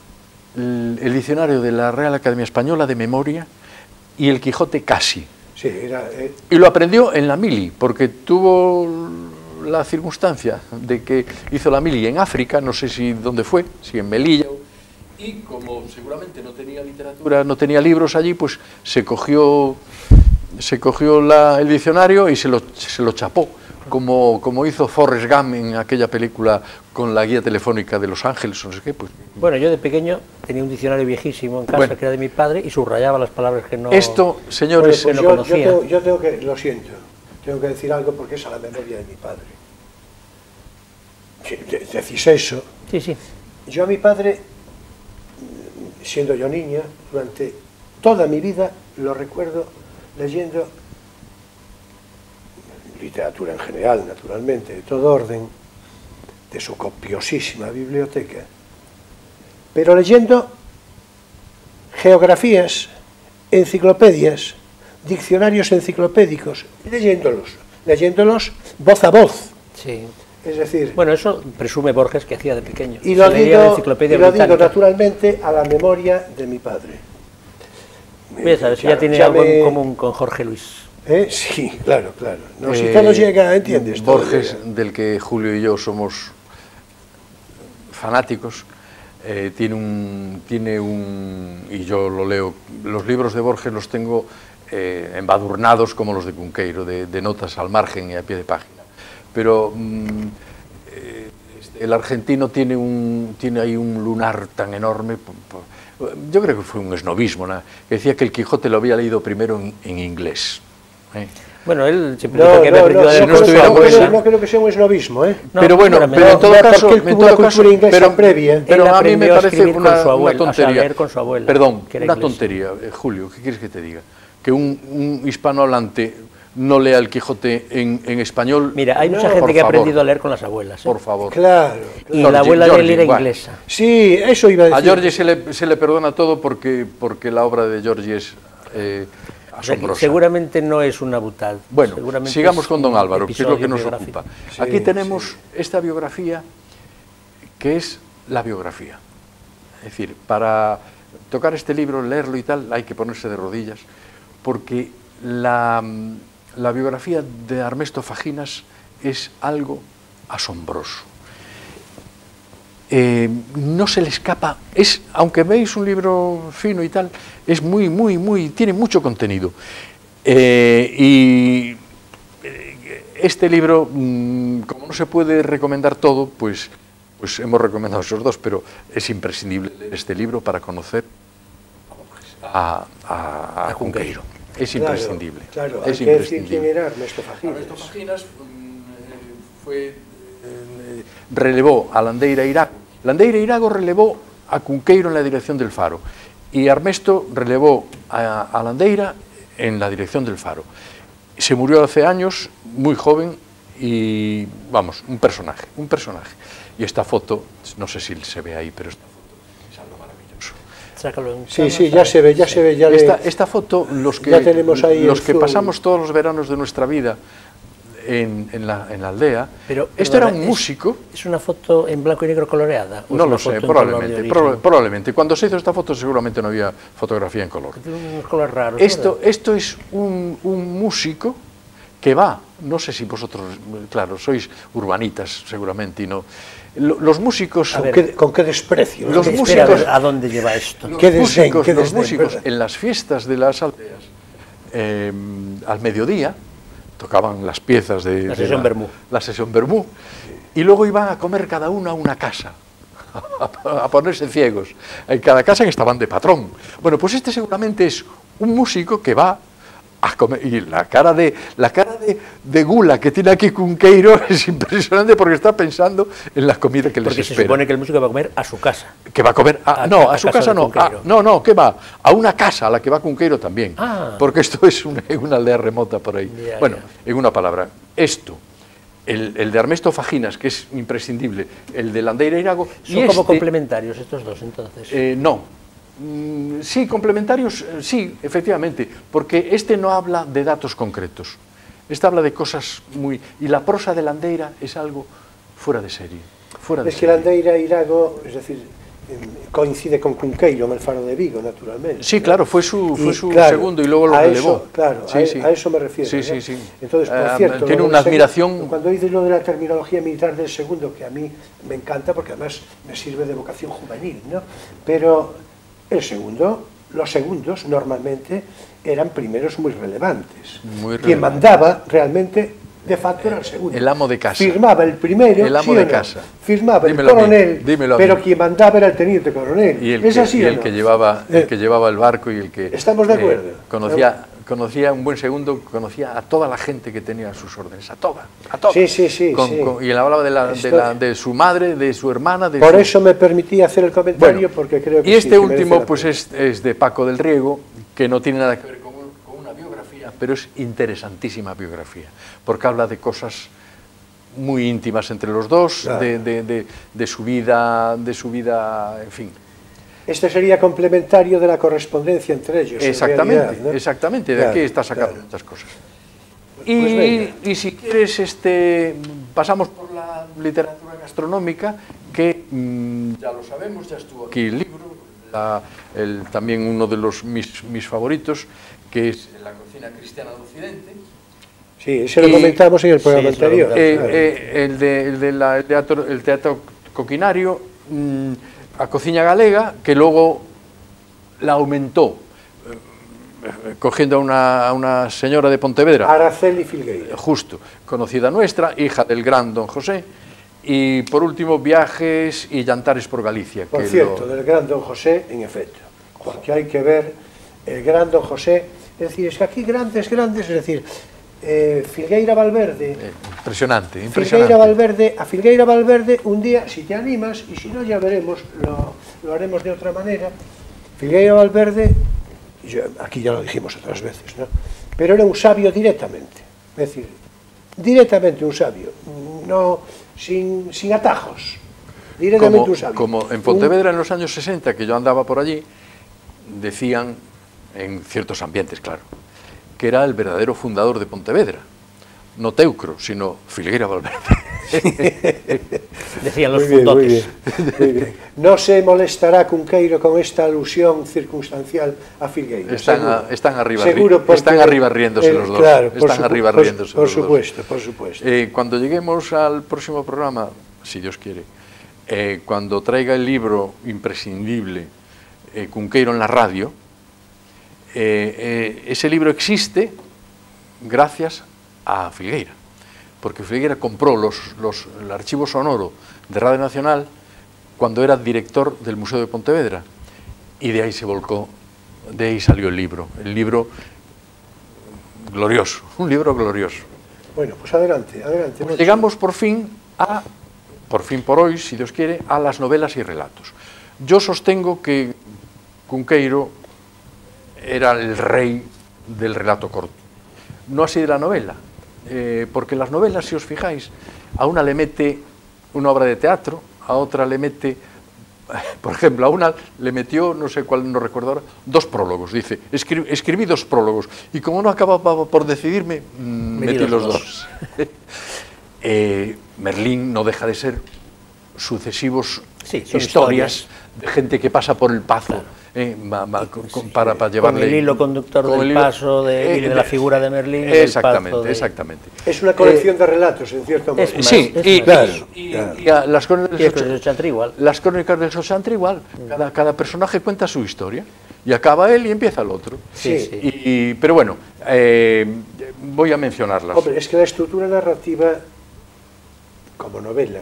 el, el diccionario de la Real Academia Española de memoria y el Quijote casi. Sí, era... Eh, Y lo aprendió en la mili, porque tuvo la circunstancia de que hizo la mili en África, no sé si dónde fue, si en Melilla, y como seguramente no tenía literatura, no tenía libros allí, pues se cogió, se cogió la, el diccionario y se lo, se lo chapó, como, como hizo Forrest Gump en aquella película con la guía telefónica de Los Ángeles, o no sé qué, pues... Bueno, yo de pequeño tenía un diccionario viejísimo en casa, Bueno. que era de mi padre, y subrayaba las palabras que no... Esto, bueno, señores... pues no yo, yo, conocía. tengo, yo tengo que... Lo siento. Tengo que decir algo porque es a la memoria de mi padre. Si de- decís eso... Sí, sí. Yo a mi padre, siendo yo niña, durante toda mi vida lo recuerdo leyendo literatura en general, naturalmente, de todo orden, de su copiosísima biblioteca, pero leyendo geografías, enciclopedias, diccionarios enciclopédicos, leyéndolos, leyéndolos voz a voz, Sí. es decir... Bueno, eso presume Borges que hacía de pequeño. Y lo, Se leía la digo, enciclopedia y lo digo británica. naturalmente a la memoria de mi padre. Ya sabes, ya, Ya- tiene ya algo me- en común con Jorge Luis. ¿Eh? Sí, claro, claro. No, si Eh, todo llega, ¿entiendes? Todo Borges, llega. del que Julio y yo somos fanáticos, eh, tiene un, tiene un, y yo lo leo, los libros de Borges los tengo eh, embadurnados como los de Cunqueiro, de, de notas al margen y a pie de página. Pero mm, eh, este, el argentino tiene, un, tiene ahí un lunar tan enorme, po- po- yo creo que fue un esnovismo, ¿no? Que decía que el Quijote lo había leído primero en, en inglés. ¿eh? Bueno, él siempre No, dijo que había no, aprendido no, a si leer no no, con su estuviera creo, buena. abuela. no creo que sea un esnovismo, ¿eh? No, pero bueno, espérame, pero no, en todo no, caso, porque él en tuvo todo una caso, cultura inglesa pero, previa. pero Él a mí me aprendió a parece escribir con una, su una abuela, o sea, tontería. leer con su abuela, Perdón, que era una inglesa. tontería, eh, Julio, ¿qué quieres que te diga? Que un, un hispanohablante no lea el Quijote en, en español. Mira, hay No, mucha por gente que ha favor, aprendido a leer con las abuelas. ¿eh? Por favor. Claro. Y Georgie, la abuela de él Georgie, era bueno. inglesa. Sí, eso iba a A decir. Georgie se le, se le perdona todo porque, porque la obra de Georgie es eh, O sea, que asombrosa. seguramente no es una butad. Bueno, seguramente sigamos es con don un Álvaro, que es lo que episodio nos biográfico. ocupa. Sí, Aquí tenemos sí. esta biografía, que es la biografía. Es decir, para tocar este libro, leerlo y tal, hay que ponerse de rodillas, porque la, la biografía de Armesto Faginas es algo asombroso. Eh, no se le escapa, es, aunque veis un libro fino y tal, es muy, muy, muy, tiene mucho contenido. Eh, y eh, este libro, mmm, como no se puede recomendar todo, pues, pues hemos recomendado esos dos, pero es imprescindible leer este libro para conocer a, a, a A Cunqueiro. Cunqueiro. es imprescindible. Claro, es hay que decir quién imprescindible. era Ernesto Fajín. Ernesto Fajínas mm, fue, eh, relevó a Landeira Irago. Landeira Irago relevó a Cunqueiro en la dirección del Faro y Armesto relevó a, a Landeira en la dirección del Faro. Se murió hace años, muy joven y, vamos, un personaje, un personaje. Y esta foto, no sé si se ve ahí, pero esta foto es algo maravilloso. Sácalo en Sí, cámara, sí, ya se ve, ya se ve. Ya Esta, le- esta foto, los que, Ya tenemos ahí los el que zoom. pasamos todos los veranos de nuestra vida en, en, la, en la aldea, Pero, esto era perdona, un es- músico. ¿Es una foto en blanco y negro coloreada? ¿O es No una lo foto sé, en color de probablemente, origen? proba- probablemente. Cuando se hizo esta foto seguramente no había fotografía en color. Tiene unos colores raros. Esto, ¿verdad? esto es un, un músico que va, no sé si vosotros, claro, sois urbanitas seguramente y no. Lo- Los músicos, A ¿Con ver, qué, con qué desprecio? los ¿no? Espera, a músicos- ver, ¿a dónde lleva esto? los Qué desdén, músicos, qué los desdén, músicos ¿verdad? en las fiestas de las aldeas, eh, al mediodía, tocaban las piezas de La de sesión Bermú. la sesión Bermú, y luego iban a comer cada uno a una casa, a, a ponerse ciegos, en cada casa que estaban de patrón. Bueno, pues este seguramente es un músico que va a comer, y la cara de la cara de, de gula que tiene aquí Cunqueiro es impresionante porque está pensando en la comida que les Porque se espera. supone que el músico va a comer a su casa. Que va a comer, a- A- no, a a su casa casa de no, a- Cunqueiro. no, no, ¿qué va? A una casa a la que va Cunqueiro también, Ah. porque esto es una, una aldea remota por ahí. Ya, bueno, ya. en una palabra, esto, el, el de Armesto Fajínas, que es imprescindible, el de Landeira Irago, Son y como este, complementarios estos dos, entonces. eh, no. Mm, sí, complementarios, eh, sí, efectivamente, porque este no habla de datos concretos, este habla de cosas muy... Y la prosa de Landeira es algo fuera de serie, fuera de Es que serie. Landeira Irago, es decir, em, coincide con Cunqueiro en el Faro de Vigo, naturalmente. Sí, claro, fue su, fue Y, su claro, segundo y luego lo a relevó. eso, claro, Sí, a, sí. a eso me refiero. Sí, ¿no? sí, sí. Entonces, por Eh, cierto, tiene lo una del seg- admiración- Cuando dices lo de la terminología militar del segundo, que a mí me encanta porque además me sirve de vocación juvenil, ¿no? Pero el segundo, los segundos normalmente eran primeros muy relevantes. Muy Quien relevantes. mandaba realmente de facto era el segundo. El amo de casa. Firmaba el primero, El amo ¿sí o de no? casa. Firmaba Dímelo el a mí, coronel, dímelo a pero mí. quien mandaba era el teniente coronel. Y el, ¿Es que, así y o el no? que llevaba el Eh, que llevaba el barco y el que Estamos de acuerdo. conocía conocía un buen segundo, conocía a toda la gente que tenía a sus órdenes, a toda, a toda. Sí, sí, sí, Con- sí. con- y él hablaba de, la, de, Esto- la- de su madre, de su hermana, de Por su- eso me permití hacer el comentario, Bueno, porque creo que y sí, este que merece último la pues pena. es, es de Paco del Riego, que no tiene nada que ver con, un- con una biografía, pero es interesantísima biografía, porque habla de cosas muy íntimas entre los dos, Claro. de, de- de- de su vida, de su vida, en fin. Este sería complementario de la correspondencia entre ellos. en Exactamente, realidad, ¿no? exactamente, de Claro, aquí está sacando claro. muchas cosas. Pues Y, venga. y si quieres, este, pasamos por la literatura gastronómica, que mm, ya lo sabemos, ya estuvo aquí el libro, la- el- también uno de los mis, mis favoritos, que es La cocina cristiana de Occidente. Sí, eso lo Y- comentamos en el programa sí, eso lo anterior. Eh, claro. eh, el, de, el, de la- el teatro, el teatro coquinario, mm, a cociña galega, que luego la aumentó, eh, cogiendo a una, a una señora de Pontevedra, Araceli Filgueira. justo, conocida nuestra, hija del gran don José, y por último viajes y llantares por Galicia. Por que cierto, lo- del gran don José, en efecto. Porque hay que ver el gran don José. Es decir, es que aquí grandes, grandes, es decir, eh, Filgueira Valverde. eh, impresionante, Filgueira impresionante. Valverde, a Filgueira Valverde, un día, si te animas, y si no, ya veremos, lo, lo haremos de otra manera. Filgueira Valverde, yo- aquí ya lo dijimos otras veces, ¿no? Pero era un sabio directamente, es decir, directamente un sabio, no, sin, sin atajos, directamente Como, un sabio. como en Un- Pontevedra en los años sesenta, que yo andaba por allí, decían, en ciertos ambientes, claro, que era el verdadero fundador de Pontevedra. No Teucro, sino Filgueira Valverde. Decían los Muy bien, muy fundotes. bien, muy bien. No se molestará Cunqueiro con esta alusión circunstancial a Filgueira. Están, seguro. a- están arriba, Seguro ri- porque están arriba riéndose el- los dos. Claro, por están supu- arriba por- riéndose Por los dos. supuesto, por supuesto. Eh, cuando lleguemos al próximo programa, si Dios quiere, eh, cuando traiga el libro imprescindible, eh, Cunqueiro en la radio, eh, eh, ese libro existe gracias a Filgueira, porque Filgueira compró los, los, el archivo sonoro de Radio Nacional cuando era director del Museo de Pontevedra, y de ahí se volcó, de ahí salió el libro. El libro glorioso, un libro glorioso. Bueno, pues adelante, adelante. Moncho. Llegamos por fin a, por fin por hoy, si Dios quiere, a las novelas y relatos. Yo sostengo que Cunqueiro era el rey del relato corto. No así de la novela, eh, porque las novelas, si os fijáis, a una le mete una obra de teatro, a otra le mete, por ejemplo, a una le metió, no sé cuál, no recuerdo ahora, dos prólogos. Dice, escribí, escribí dos prólogos, y como no acababa por decidirme, mmm, metí los dos. dos. eh, Merlín no deja de ser sucesivos sí, historias, historias de gente que pasa por el Pazo. Claro. Eh, ma, ma, con, sí, para, para llevarle, con el hilo conductor con del hilo, paso de, eh, de la figura de Merlín. Exactamente, del pazo de... exactamente. Es una colección eh, de relatos, en cierto modo. Es más, sí, es y, claro, y, claro. y, y a las crónicas del Xochantri igual. Las crónicas del Xochantri igual. Cada, cada personaje cuenta su historia y acaba él y empieza el otro. Sí, sí. Y, y, pero bueno, eh, voy a mencionarlas. Hombre, es que la estructura narrativa, como novela,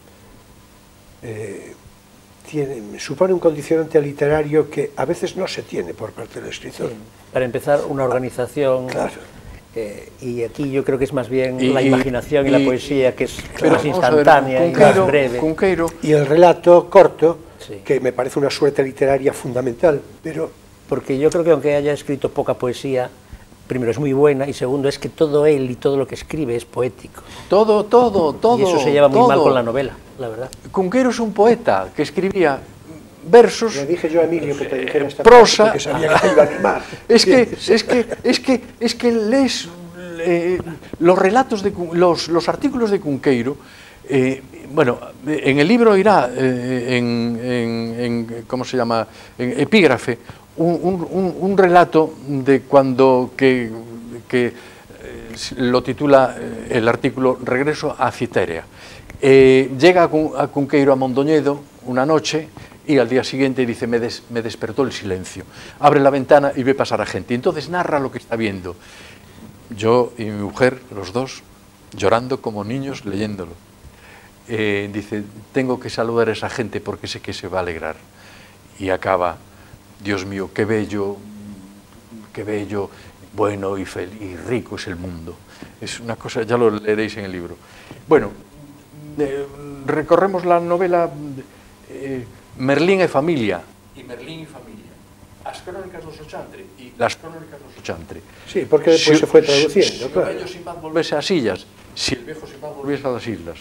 eh, Tiene, supone un condicionante literario que a veces no se tiene por parte del escritor. Sí, para empezar, una organización, claro. eh, y aquí yo creo que es más bien y, la imaginación y, y la poesía, que es claro, más instantánea ver, Cunqueiro, y más breve. Cunqueiro. Y el relato corto, sí. que me parece una suerte literaria fundamental, pero... Porque yo creo que aunque haya escrito poca poesía, primero es muy buena, y segundo es que todo él y todo lo que escribe es poético. Todo, todo, todo. Y eso se lleva muy todo. mal con la novela, la verdad. Cunqueiro es un poeta que escribía versos. Le dije yo a Emilio que te dijera esta prosa. Que sabía que te iba a animar. Es que, es que, es que, es que lees eh, los relatos de los, los artículos de Cunqueiro. Eh, bueno, en el libro irá eh, en, en, en, ¿cómo se llama? En epígrafe. Un, un, un relato de cuando que, que lo titula el artículo Regreso a Citerea. Eh, llega a Cunqueiro a Mondoñedo una noche y al día siguiente dice, me, des, me despertó el silencio. Abre la ventana y ve pasar a gente. Entonces narra lo que está viendo. Yo y mi mujer, los dos, llorando como niños leyéndolo. Eh, dice, tengo que saludar a esa gente porque sé que se va a alegrar. Y acaba, Dios mío, qué bello, qué bello, bueno y, fel y rico es el mundo. Es una cosa, ya lo leeréis en el libro. Bueno, eh, recorremos la novela eh, Merlín e familia. Y Merlín y familia. Las crónicas do Xochantri y las crónicas do Xochantri. Sí, porque después si, se fue traduciendo, si, claro. Si el bello Sinbad volviese a las sillas, si el viejo Sinbad volviese a las islas.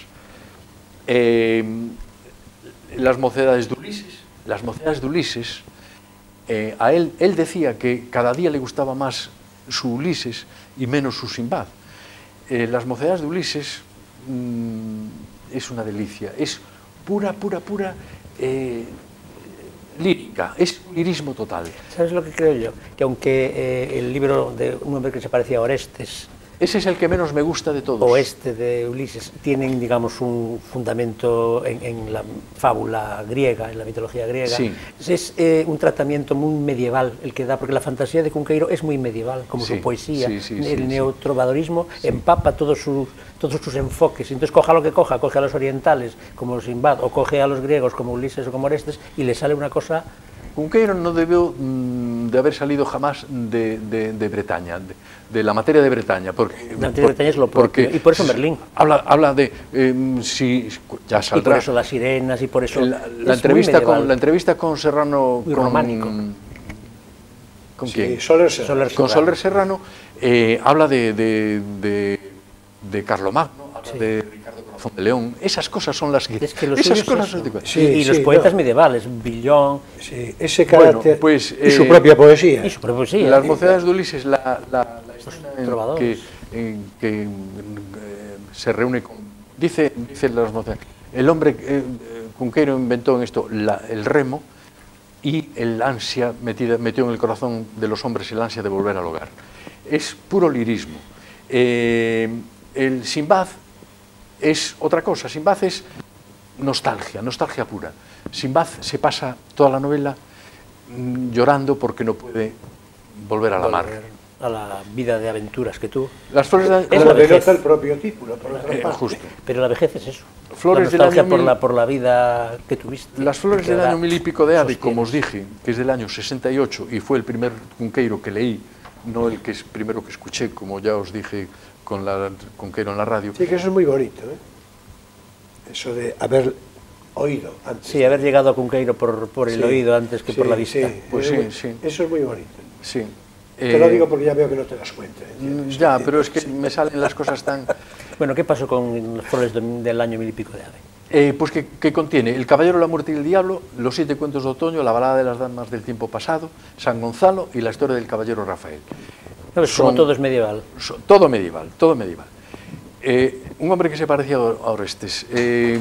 Eh, las mocedades de Ulises, las mocedades de Ulises, eh, a él, él decía que cada día le gustaba más su Ulises y menos su Sinbad. Eh, las mocedades de Ulises mmm, es una delicia, es pura, pura, pura eh, lírica, es un lirismo total. ¿Sabes lo que creo yo? Que aunque eh, el libro de un hombre que se parecía a Orestes, ese es el que menos me gusta de todos. O este de Ulises, tienen, digamos, un fundamento en, en la fábula griega, en la mitología griega. Sí. Es eh, un tratamiento muy medieval el que da, porque la fantasía de Cunqueiro es muy medieval, como sí, su poesía. Sí, sí, el sí, neotrovadorismo sí. empapa todos sus, todos sus enfoques. Entonces, coja lo que coja, coge a los orientales, como Sinbad, o coge a los griegos, como Ulises o como Orestes, y le sale una cosa... Cunqueiro no debió mm, de haber salido jamás de, de, de Bretaña, de, de la materia de Bretaña. Porque, la materia de Bretaña es lo propio, porque, y por eso Merlín. Habla, habla de, eh, si ya saldrá... Y por eso las sirenas, y por eso... La, la, entrevista, con, la entrevista con Serrano... Muy con, románico. ¿Con sí, quién? Soler Serrano. Soler Serrano. Con Soler Serrano eh, habla de, de, de, de Carlomagno, habla sí. de Ricardo Corazón de León. Esas cosas son las que... Es que los esas cosas son, son sí, y sí, los poetas no. medievales, Villon... Sí, ese carácter bueno, pues, y su eh, propia poesía. Y su propia poesía. Las mocedades de Ulises, la, la, la escena en que, en que eh, se reúne con... Dice, dice las mocedades, el hombre, eh, Cunqueiro inventó en esto la, el remo y el ansia, metida, metió en el corazón de los hombres el ansia de volver al hogar. Es puro lirismo. Eh, el Sinbad es otra cosa, Sinbad es nostalgia, nostalgia pura. Sinbad se pasa toda la novela mmm, llorando porque no puede volver a la volver mar. A la vida de aventuras que tú. Las flores de, es la denota el propio título, por otra eh, parte. Justo. Pero la vejez es eso. Flores la nostalgia del año por, mil... la, por la vida que tuviste. Las flores del año mil y pico de Ade, como os dije, que es del año sesenta y ocho y fue el primer Cunqueiro que leí no el que es primero que escuché, como ya os dije con, la, con Queiro en la radio. Sí, que eso es muy bonito, ¿eh? Eso de haber oído antes. Sí, haber llegado a Cunqueiro por, por el Sí, oído antes que sí, por la vista. Sí, Pues eso sí, es muy- sí. Eso es muy bonito. Sí. Te Eh, lo digo porque ya veo que no te das cuenta. ¿entiendes? Ya, pero es que me salen las cosas tan... Bueno, ¿qué pasó con las flores de- del año mil y pico de ave? Eh, pues que, que contiene El Caballero, la Muerte y el Diablo, Los Siete Cuentos de Otoño, La Balada de las Damas del Tiempo Pasado, San Gonzalo y La Historia del Caballero Rafael. No, es como Son- todo es medieval. So- todo medieval, todo medieval. Eh, un hombre que se parecía a Orestes. Eh,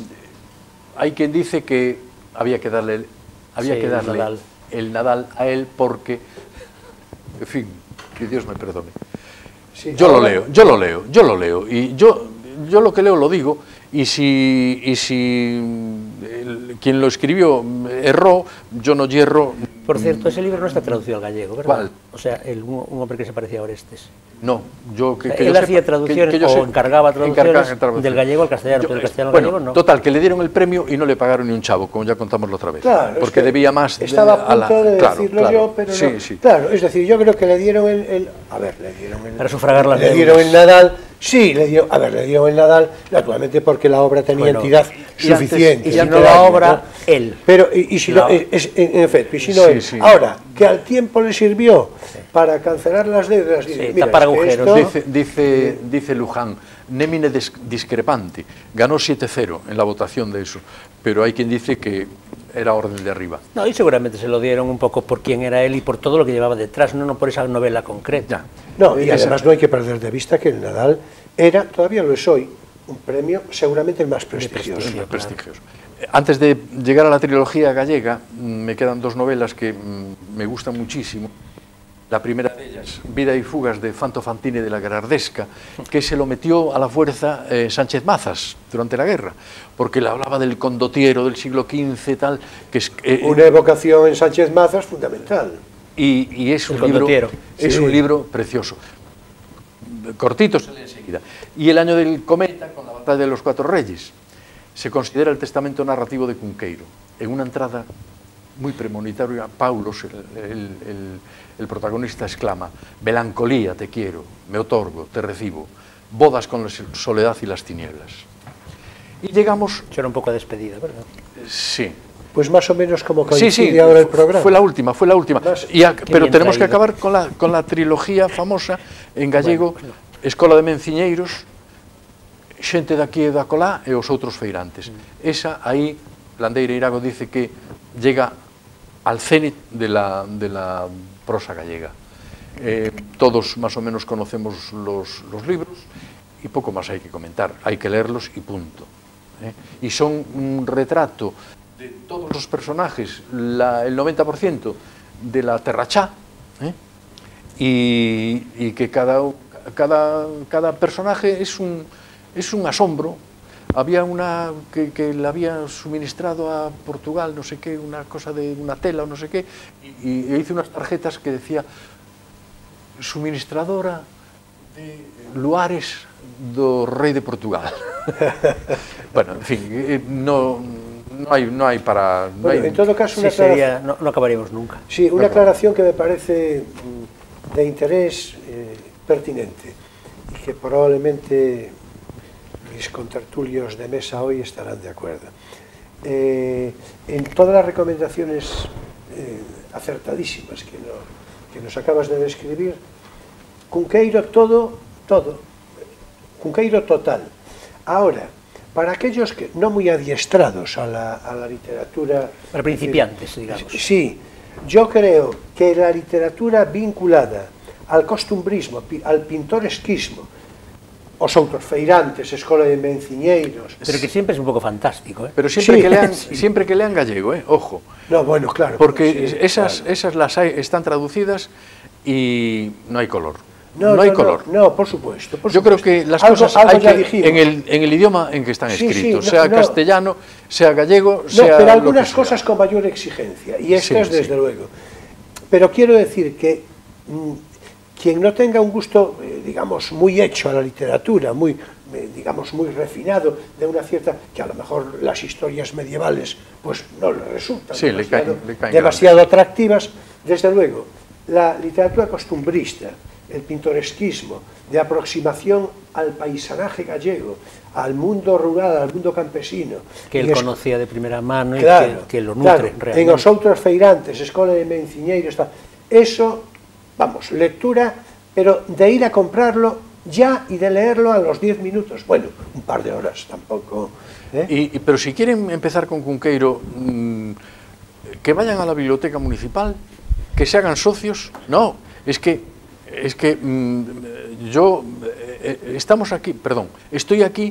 hay quien dice que había que darle, había Sí, que el darle Nadal. el Nadal a él porque, en fin, que Dios me perdone. Sí, Yo lo ahora- leo, yo lo leo, yo lo leo. Y yo, yo lo que leo lo digo. Y si, y si el- quien lo escribió erró, yo no hierro. Por cierto, ese libro no está traducido al gallego, ¿verdad? ¿Cuál? O sea, el, un, un hombre que se parecía a Orestes. No, yo que, O sea, que él yo hacía sepa- traducciones que- que yo o sé- encargaba traducciones encargaba traducciones. del gallego al castellano, Yo- pero del castellano al bueno, gallego no. total, que le dieron el premio y no le pagaron ni un chavo, como ya contamos la otra vez. Claro, es porque que debía más. de- Estaba a la- punto de claro, decirlo claro. yo, pero sí, no. sí. Claro, es decir, yo creo que le dieron el... el- a ver, le dieron el... Para sufragar las Le deudas. dieron el Nadal, sí, le dieron, a ver, le dieron el Nadal, naturalmente porque la obra tenía Bueno, entidad y antes- suficiente. Y si no literaria, la obra, ¿no? él. Pero, y, y si La- no, es, es- en, en efecto, y si no Sí, él. sí. Ahora, que al tiempo le sirvió para cancelar las deudas, dice, Sí, mira, tapar es que agujeros, esto- Dice, dice, dice Luján, Nemine dis- discrepante, ganó siete cero en la votación de eso, pero hay quien dice que era orden de arriba. No, y seguramente se lo dieron un poco por quién era él y por todo lo que llevaba detrás, no, no por esa novela concreta. Ya. No, y Esa- además no hay que perder de vista que el Nadal era, todavía lo es hoy, un premio seguramente el más prestigioso. Es muy prestigioso. Antes de llegar a la trilogía gallega, mm, me quedan dos novelas que mm, me gustan muchísimo. La primera de ellas, Vida y fugas de Fanto Fantini de la Gerardesca, que se lo metió a la fuerza eh, Sánchez Mazas durante la guerra, porque le hablaba del condottiero del siglo quince, tal, que es, eh, Una evocación en Sánchez Mazas fundamental. y, y es, El un libro, condottiero. es Sí. un libro precioso. Cortito se lee enseguida. Y El año del cometa, con la batalla de los Cuatro Reyes, se considera el testamento narrativo de Cunqueiro. En una entrada muy premonitoria, Paulos, el, el, el, el protagonista, exclama: melancolía te quiero, me otorgo, te recibo, bodas con la soledad y las tinieblas. Y llegamos... Eso era un poco despedida, ¿verdad? Sí. Pues más o menos como Sí, coincide sí, ahora el fu- programa. fue la última, fue la última. Más- Y a- pero bien tenemos que traído. acabar con la, con la trilogía famosa en gallego, Bueno, pues Escola de Menciñeiros, Xente daqui e da colá e os outros feirantes. Mm. Esa, aí, Landeira Irago dice que llega al cénit de la, de la prosa gallega. Eh, todos más o menos conocemos los, los libros y poco más hay que comentar, hay que leerlos y punto. ¿eh? Y son un retrato de todos los personajes, la, el noventa por ciento de la Terrachá, ¿eh? y, y que cada, cada, cada personaje es un, es un asombro. Había una que, que le había suministrado a Portugal, no sé qué, una cosa de una tela o no sé qué, y, y hice unas tarjetas que decía suministradora de luares do rei de Portugal. Bueno, en fin, eh, no, no, hay, no hay para... No Bueno, hay, en todo caso, Sí, una aclaración, sería, no, no acabaríamos nunca. sí, una aclaración que me parece mm, de interés eh, pertinente y que probablemente mis contertulios de mesa hoy estarán de acuerdo. Eh, en todas las recomendaciones eh, acertadísimas que, no, que nos acabas de describir, Cunqueiro todo, todo, Cunqueiro total. Ahora, para aquellos que no muy adiestrados a la, a la literatura... Para principiantes, digamos. Sí, yo creo que la literatura vinculada al costumbrismo, pi- al pintoresquismo, os outros feirantes, Escola de Menciñeiros... Pero que siempre es un poco fantástico, ¿eh? Pero siempre, Sí, que lean, sí. siempre que lean gallego, ¿eh? Ojo. No, bueno, claro. Porque sí, esas, claro. esas las hay, están traducidas y no hay color. No, No, hay no, color. No, por supuesto. Por Yo creo supuesto. que las Algo- cosas algo hay ya que, dijimos. en, el, en el idioma en que están Sí, sí, escritos, no, sea no. castellano, sea gallego, No, sea pero lo algunas que sea. cosas con mayor exigencia, y estas Sí, desde sí. luego. Pero quiero decir que mm, quien no tenga un gusto, eh, digamos, muy hecho a la literatura, muy, eh, digamos, muy refinado, de una cierta, que a lo mejor las historias medievales, pues no le resultan Sí, le demasiado, caen- le caen demasiado atractivas, desde luego, la literatura costumbrista, el pintoresquismo, de aproximación al paisanaje gallego, al mundo rural, al mundo campesino. Que él es, conocía de primera mano claro, y que, que lo nutre claro, realmente. En os outros feirantes, Escola de Menciñeiros, tal. Eso, vamos, lectura, pero de ir a comprarlo ya y de leerlo a los diez minutos. Bueno, un par de horas tampoco. ¿eh? Y, y, pero si quieren empezar con Cunqueiro, mmm, que vayan a la biblioteca municipal, que se hagan socios. No, es que, es que mmm, yo, eh, estamos aquí, perdón, estoy aquí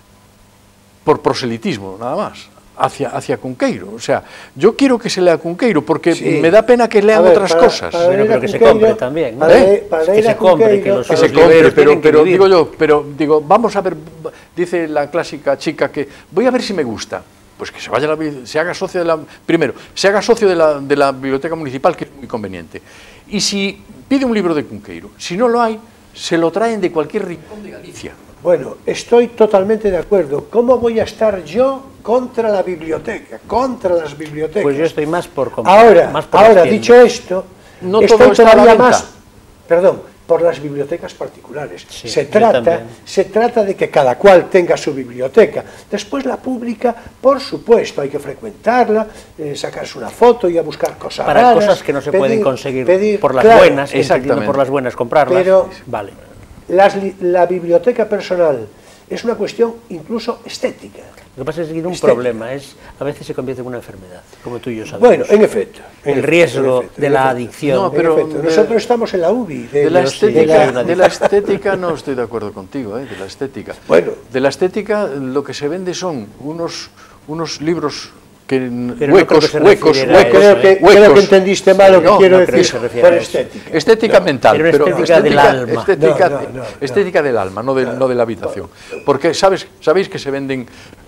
por proselitismo, nada más. Hacia, hacia Cunqueiro, o sea, yo quiero que se lea Cunqueiro porque sí. me da pena que lean ver, otras para, cosas. Para bueno, pero que Cunqueiro, se compre también, ¿no? Para, ¿Eh? para que ir se a compre, Cunqueiro, que los, Que los se compre, libreros pero, tienen que pero vivir. digo yo, pero digo, vamos a ver, dice la clásica chica que voy a ver si me gusta. Pues que se vaya a la, se haga socio de la, primero, se haga socio de la, de la biblioteca municipal, que es muy conveniente. Y si pide un libro de Cunqueiro, si no lo hay, se lo traen de cualquier rincón de Galicia. Bueno, estoy totalmente de acuerdo. ¿Cómo voy a estar yo contra la biblioteca, contra las bibliotecas? Pues yo estoy más por comprar. Ahora, más por ahora las dicho tiendas. esto, No estoy todo está a la todavía venta. más, perdón, por las bibliotecas particulares. Sí, se, yo trata, también. se trata de que cada cual tenga su biblioteca. Después la pública, por supuesto, hay que frecuentarla, eh, sacarse una foto y a buscar cosas Para raras, cosas que no se pedir- pueden conseguir pedir- por las claro, buenas, entendiendo exactamente. por las buenas comprarlas, Pero- vale. las li- la biblioteca personal es una cuestión incluso estética. Lo que pasa es que tiene un Estética. problema, es a veces se convierte en una enfermedad, como tú y yo sabemos. Bueno, en efecto. en el efecto, riesgo en efecto, de en la efecto. adicción. No, En pero efecto, de- nosotros estamos en la U B I. De la Yo sí, estética, hay una de la estética no estoy de acuerdo contigo, ¿eh? De la estética. Bueno. De la estética lo que se vende son unos, unos libros que Pero no huecos, creo que se huecos, refiriera a huecos, Creo que, huecos. creo que entendiste mal lo que No, quiero no creo que decir se refiere por a eso. estética. Estética mental, Pero pero estética del alma. estética, No, no, no, no. estética del alma, no, de, no de la habitación. Porque sabes, sabéis que se venden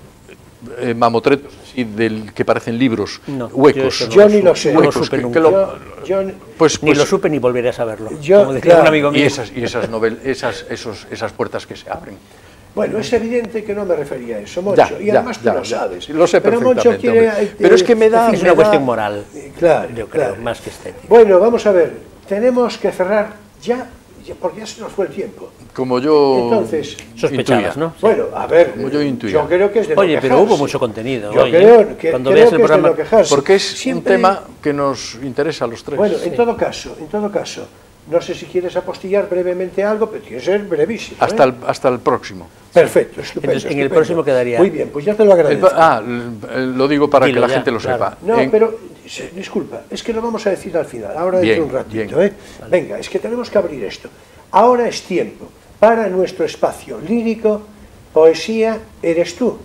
eh, mamotretos así del, que parecen libros, No, huecos. yo eso no Yo lo ni supe, lo sé. no lo Huecos, supe que- nunca. que lo- Yo, yo, Pues, Ni pues- lo supe ni volveré a saberlo. Yo, como decía claro. un amigo mío. y esas, y esas, novel, esas, esos, esas puertas que se abren. bueno, es evidente que no me refería a eso, Moncho, Ya, y ya, además tú ya, lo ya. sabes. Lo sé Pero Moncho perfectamente, quiere, hombre. eh, Pero es que me da- Es me una da- cuestión moral, eh, claro, yo creo, claro. más que estética. Bueno, vamos a ver, tenemos que cerrar ya, ya, porque ya se nos fue el tiempo. Como yo Entonces, Sospechabas, intuía. ¿no? Bueno, a ver, Como yo intuía. yo creo que es de no Oye, pero quejarse. hubo mucho contenido. Yo oye. creo que, Cuando creo veas que el es de programa, no quejarse. Porque es Siempre- un tema que nos interesa a los tres. Bueno, en todo caso, en todo caso, no sé si quieres apostillar brevemente algo, pero tiene que ser brevísimo. hasta, ¿eh? el, hasta el próximo. Perfecto, estupendo. Entonces, en el estupendo. próximo quedaría- Muy bien, pues ya te lo El- agradezco. ah, l- lo digo para Dilo que la ya, gente lo claro. sepa. No, En- pero, se- disculpa, es que lo vamos a decir al final, ahora dentro de Bien, un ratito, bien. ¿eh? Venga, es que tenemos que abrir esto. Ahora es tiempo para nuestro espacio lírico, Poesía Eres Tú.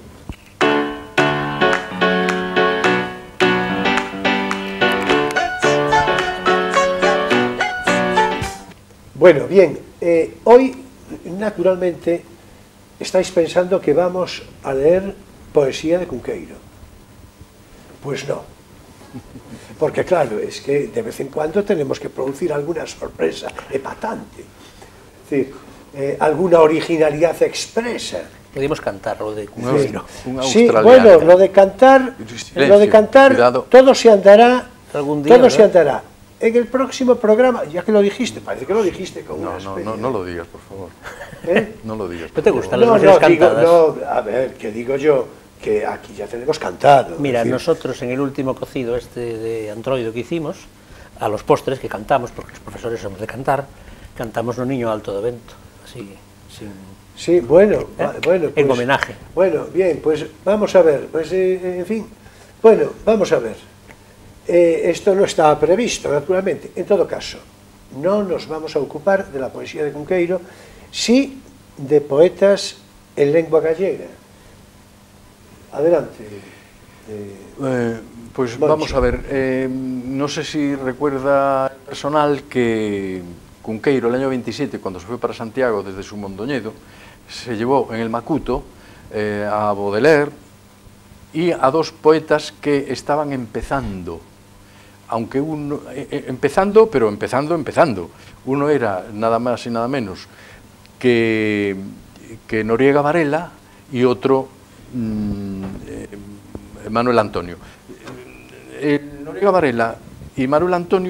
Bueno, bien, eh, hoy, naturalmente, estáis pensando que vamos a leer poesía de Cunqueiro. Pues no. Porque claro, es que de vez en cuando tenemos que producir alguna sorpresa epatante. Es decir, eh, alguna originalidad expresa. Podíamos cantar lo de Sí, Cunqueiro. un sí, australiano. bueno, lo de cantar, Silencio, lo de cantar, cuidado. todo se andará, Algún día, todo se ¿verdad? andará. En el próximo programa, ya que lo dijiste, parece que lo dijiste con una No, no, especie no, de- no lo digas, por favor. ¿Eh? No lo digas. ¿No por te favor. gustan las No, versiones no, digo, cantadas? no, a ver, que digo yo, que aquí ya tenemos cantado. Mira, es decir, nosotros en el último cocido este de Antroido que hicimos, a los postres que cantamos, porque los profesores somos de cantar, cantamos No Niño Alto de Vento, así, sin... Sí, bueno, ¿Eh? va- bueno. En homenaje. Bueno, bien, pues vamos a ver, pues eh, en fin, bueno, vamos a ver. Eh, esto no estaba previsto, naturalmente. En todo caso, no nos vamos a ocupar de la poesía de Cunqueiro, sí de poetas en lengua gallega. Adelante. eh, Eh, pues Moncho. vamos a ver, eh, no sé si recuerda el personal que Cunqueiro el año veintisiete, cuando se fue para Santiago desde su Mondoñedo, se llevó en el Macuto eh, a Baudelaire y a dos poetas que estaban empezando, aunque uno, eh, eh, empezando, pero empezando, empezando. Uno era nada más y nada menos que, que Noriega Varela y otro mm, eh, Manuel Antonio. Eh, Noriega Varela y Manuel Antonio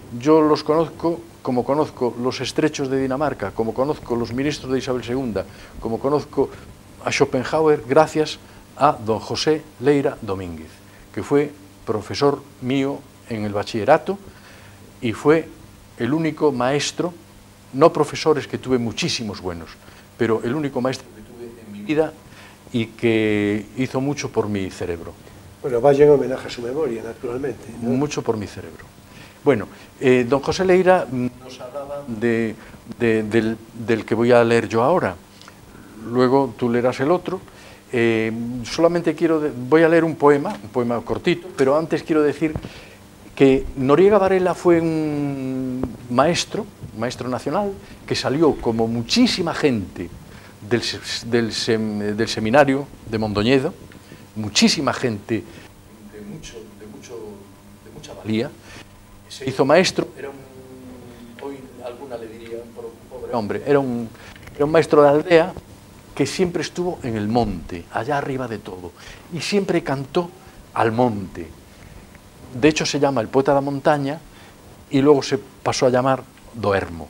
yo los conozco como conozco los estrechos de Dinamarca, como conozco los ministros de Isabel segunda, como conozco a Schopenhauer, gracias a don José Leira Domínguez, que fue profesor mío en el bachillerato y fue el único maestro, no profesores que tuve muchísimos buenos, pero el único maestro que tuve en mi vida y que hizo mucho por mi cerebro. Bueno, vaya en homenaje a su memoria, naturalmente, ¿no? Mucho por mi cerebro. Bueno, eh, don José Leira nos hablaba de, de, del, del que voy a leer yo ahora. Luego tú leerás el otro. Eh, solamente quiero, de, voy a leer un poema, un poema cortito, pero antes quiero decir que Noriega Varela fue un maestro, maestro nacional, que salió como muchísima gente del, del, sem, del seminario de Mondoñedo, muchísima gente de, mucho, de, mucho, de mucha valía. Se hizo maestro, era un, hoy alguna le diría, un pobre hombre, era un, era un maestro de aldea que siempre estuvo en el monte, allá arriba de todo, y siempre cantó al monte. De hecho se llama el poeta de la montaña y luego se pasó a llamar Doermo.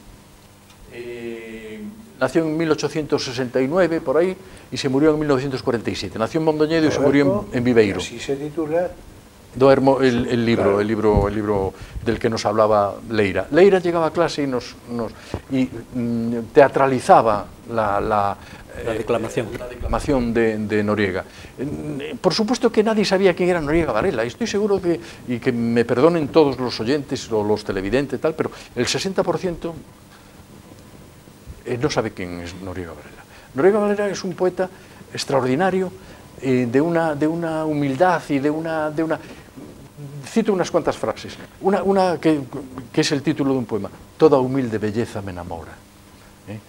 Eh, nació en mil ochocientos sesenta y nueve, por ahí, y se murió en mil novecientos cuarenta y siete. Nació en Mondoñedo y se murió en, en Viveiro. Así se titula... Doermo, el, el libro, claro. el libro, el libro del que nos hablaba Leira. Leira llegaba a clase y nos, nos y mm, teatralizaba la, la, la declamación, eh, la declamación de, de Noriega. Eh, por supuesto que nadie sabía quién era Noriega Varela. Estoy seguro que, y que me perdonen todos los oyentes o los televidentes, tal, pero el sesenta por ciento eh, no sabe quién es Noriega Varela. Noriega Varela es un poeta extraordinario, eh, de, una, de una humildad y de una... De una cito unas cuantas frases. Una, una que, que es el título de un poema. Toda humilde belleza me enamora. Eh?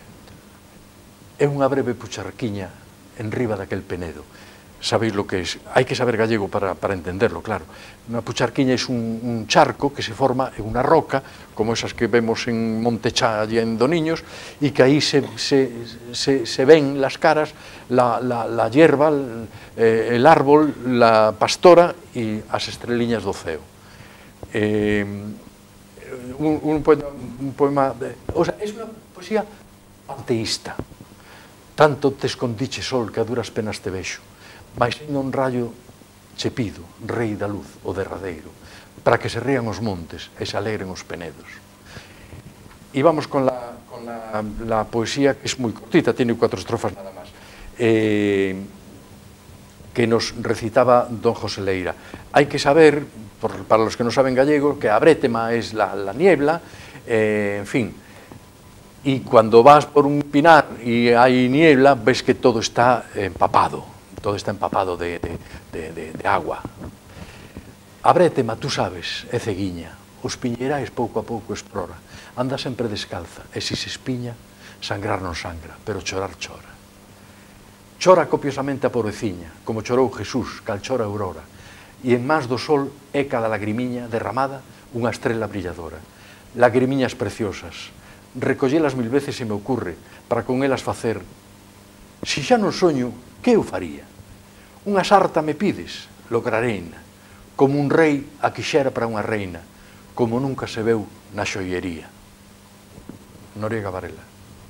É unha breve pucharquiña en riba daquel penedo. Sabéis lo que es. Hay que saber gallego para, para entenderlo, claro. Una pucharquiña es un, un charco que se forma en una roca, como esas que vemos en Montechá, allí en Doniños, y que ahí se, se, se, se ven las caras, la, la, la hierba, el, eh, el árbol, la pastora y as estreliñas do ceo. Eh, un, un poema, un poema de, o sea, es una poesía panteísta. Tanto te escondiche, sol, que a duras penas te vexo. Mais sendo un rayo che pido, rei da luz, o derradeiro, para que se rían os montes e se alegren os penedos. Y vamos con la, con la, la poesía, que es muy cortita, tiene cuatro estrofas nada más, eh, que nos recitaba don José Leira. Hay que saber, por, para los que no saben gallego, que a brétema es la, la niebla, eh, en fin. Y cuando vas por un pinar y hay niebla, ves que todo está empapado. Todo está empapado de, de, de, de, de agua. A brétema, tú sabes, é ceguiña, os piñeirais pouco a pouco explora, anda sempre descalza, e si se espiña, sangrar non sangra, pero chorar chora. Chora copiosamente a pobreciña, como chorou Jesús, cal chora aurora, e en más do sol é cada lagrimiña derramada unha estrela brilladora. Lagrimiñas preciosas, recollelas mil veces se me ocurre, para con elas facer, si xa non soño, que eu faría? Unha sarta me pides, lograreina, como un rei a quixera para unha reina, como nunca se veu na xoiería. Noriega Varela.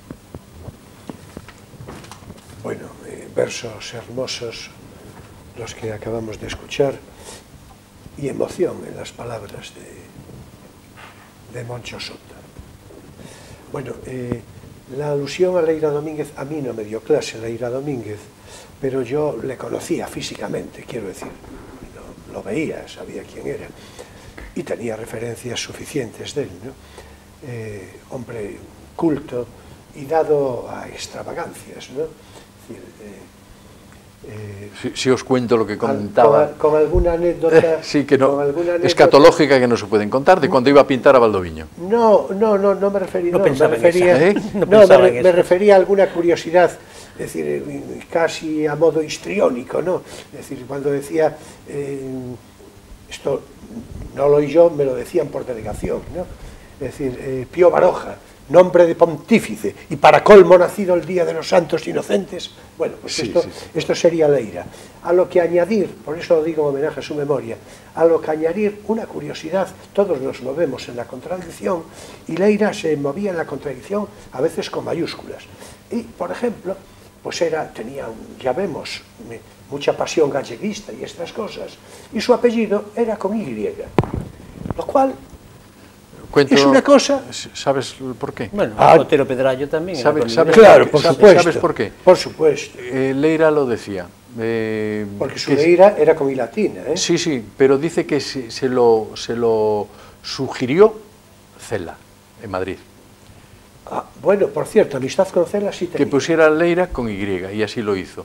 Bueno, eh, versos hermosos los que acabamos de escuchar y emoción en las palabras de, de Moncho Sota. Bueno, eh, la alusión a Leira Domínguez, a mí no me dio clase Leira Domínguez, pero yo le conocía físicamente, quiero decir, lo, lo veía, sabía quién era, y tenía referencias suficientes de él, ¿no? Eh, hombre culto y dado a extravagancias, ¿no? Es decir, eh, Eh, si, si os cuento lo que comentaba, con, con alguna anécdota, eh, sí, que no, anécdota escatológica, que no se pueden contar, de cuando iba a pintar a Valdoviño. No, no, no, no me refería, no no, me refería, esa, ¿eh? no, no me, en me eso. refería a alguna curiosidad, es decir, casi a modo histriónico, ¿no? Es decir, cuando decía, eh, esto no lo oí yo, me lo decían por delegación, ¿no? Es decir, eh, Pío Baroja nombre de pontífice, y para colmo nacido el día de los santos inocentes. Bueno, pues sí, esto, sí, sí. esto sería Leira. A lo que añadir, por eso lo digo en homenaje a su memoria, a lo que añadir una curiosidad, todos nos movemos en la contradicción, y Leira se movía en la contradicción a veces con mayúsculas. Y, por ejemplo, pues era, tenía, un, ya vemos, mucha pasión galleguista y estas cosas, y su apellido era con Y, lo cual Cuento, es una cosa... ¿Sabes por qué? Bueno, Ah, Otero Pedrallo también. era ¿Sabes, con sabes, Y. Claro, por por qué? supuesto. ¿Sabes por qué? Por supuesto. Eh, Leira lo decía. Eh, Porque su que- Leira era con I latina, ¿eh? Sí, sí, pero dice que se, se lo, se lo sugirió Cela, en Madrid. Ah, bueno, por cierto, amistad con Cela sí tenía. Que pusiera Leira con Y, y así lo hizo.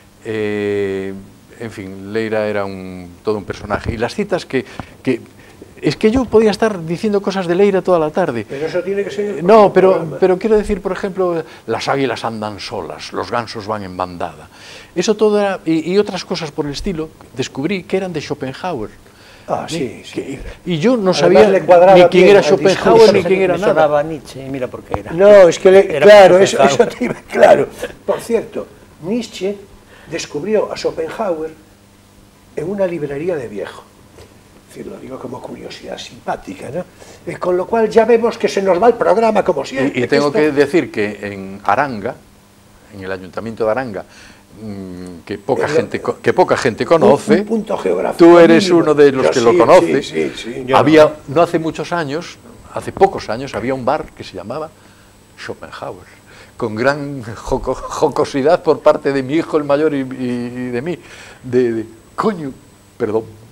Eh, en fin, Leira era un, todo un personaje. Y las citas que, que... Es que yo podía estar diciendo cosas de Leira toda la tarde. Pero eso tiene que ser... el No, pero, programa. pero quiero decir, por ejemplo, las águilas andan solas, los gansos van en bandada. Eso todo era, y, y otras cosas por el estilo, descubrí que eran de Schopenhauer. Ah, sí, sí. Que- y yo no Además, sabía le cuadraba ni quién bien era al Schopenhauer discurso. ni quién era Me nada. sonaba Nietzsche, mira por qué era. No, es que, le- Era claro, por eso, eso Schopenhauer. te iba- claro. Por cierto, Nietzsche descubrió a Schopenhauer en una librería de viejo. Es decir, lo digo como curiosidad simpática, ¿no? Eh, con lo cual ya vemos que se nos va el programa como siempre. Y, y tengo esto- que decir que en Aranga, en el ayuntamiento de Aranga, mm, que poca El- gente co- que poca gente conoce, un, un punto geográfico tú eres mínimo. uno de los Yo que sí, lo conoce. sí, sí, sí, yo había no hace muchos años, hace pocos años, había un bar que se llamaba Schopenhauer, con gran joco- jocosidad por parte de mi hijo el mayor y, y- y de mí, de, de coño, perdón.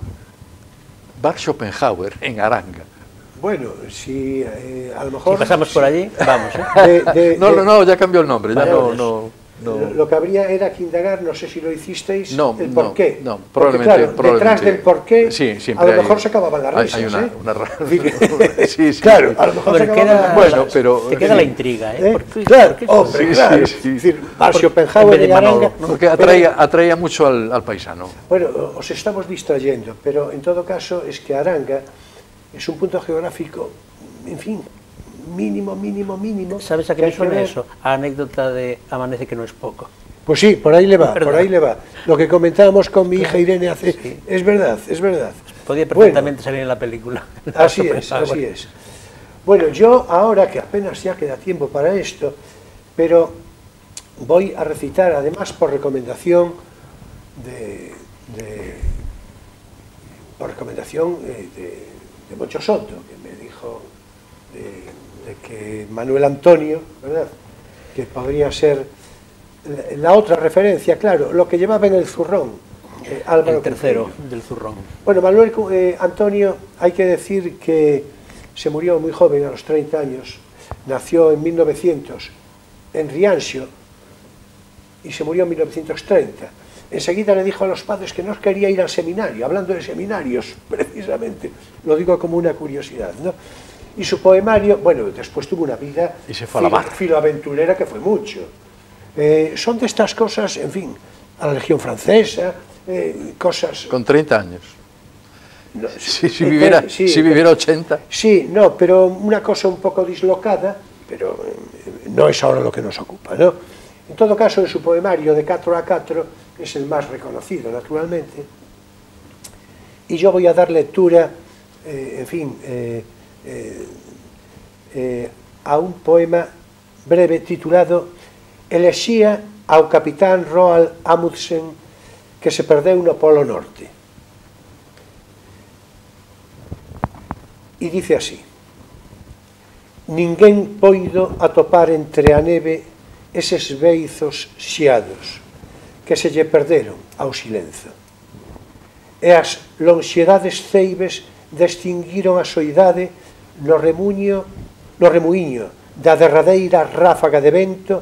Bar Schopenhauer en Aranga. Bueno, si eh, a lo mejor... Si pasamos por allí, vamos, ¿eh? de- de- No, de- no, no, ya cambió el nombre, ya Vale, no, pues, no, no. Lo que habría era que indagar, no sé si lo hicisteis, No, el no, por qué. no, Porque, probablemente- claro, probablemente. detrás del por qué, Sí, a siempre lo hay- mejor se acababan las hay- risas, hay una- ¿eh? una ra- Sí, sí, sí, claro, sí. a lo mejor Hombre, se queda- acababan las Bueno, risas. pero... Te queda la intriga, ¿eh? ¿Eh? ¿Por qué- Claro, por qué- hombre, Sí, claro. sí, sí. Es decir, Bar Por- Schopenhauer en vez de y Aranga... Manolo, ¿no? Porque atraía, atraía mucho al, al paisano. Bueno, os estamos distrayendo, pero en todo caso es que Aranga es un punto geográfico, en fin, mínimo, mínimo, mínimo. ¿Sabes a qué que me hay que suena ver. eso? A anécdota de Amanece que no es poco. Pues sí, por ahí le va, Verdad. por ahí le va. Lo que comentábamos con mi hija Irene hace... Sí. Es verdad, es verdad. Podía Bueno, perfectamente salir en la película. así es, así es. Bueno, yo ahora que apenas ya queda tiempo para esto, pero voy a recitar, además por recomendación de... de- por recomendación eh, de, de Moncho Soto, que me dijo de, de que Manuel Antonio, ¿verdad?, que podría ser la, la otra referencia, claro, lo que llevaba en el zurrón, eh, Álvaro El tercero Cuqueño. del zurrón. Bueno, Manuel eh, Antonio, hay que decir que se murió muy joven, a los treinta años, nació en mil novecientos en Rianxo y se murió en mil novecientos treinta. Enseguida le dijo a los padres que no quería ir al seminario, hablando de seminarios, precisamente, lo digo como una curiosidad, ¿no? Y su poemario, bueno, después tuvo una vida Y se fue a la mar. filoaventurera que fue mucho. Eh, son de estas cosas, en fin, a la Legión Francesa, eh, cosas... Con treinta años. no, Si, si, eh, viviera, sí, si viviera ochenta. Sí, no, pero una cosa un poco dislocada, pero eh, no es ahora lo que nos ocupa, ¿no? En todo caso, en su poemario de cuatro a cuatro, que es el más reconocido, naturalmente, y yo voy a dar lectura, eh, en fin, eh, eh, eh, a un poema breve titulado Elexía ao capitán Roald Amundsen que se perdeu no Polo Norte. E dice así: ninguén poido atopar entre a neve eses beizos xiados que se lle perderon ao silenzo. E as lonxedades ceibes distinguiron a soidade no remuño, no remuiño da derradeira ráfaga de vento.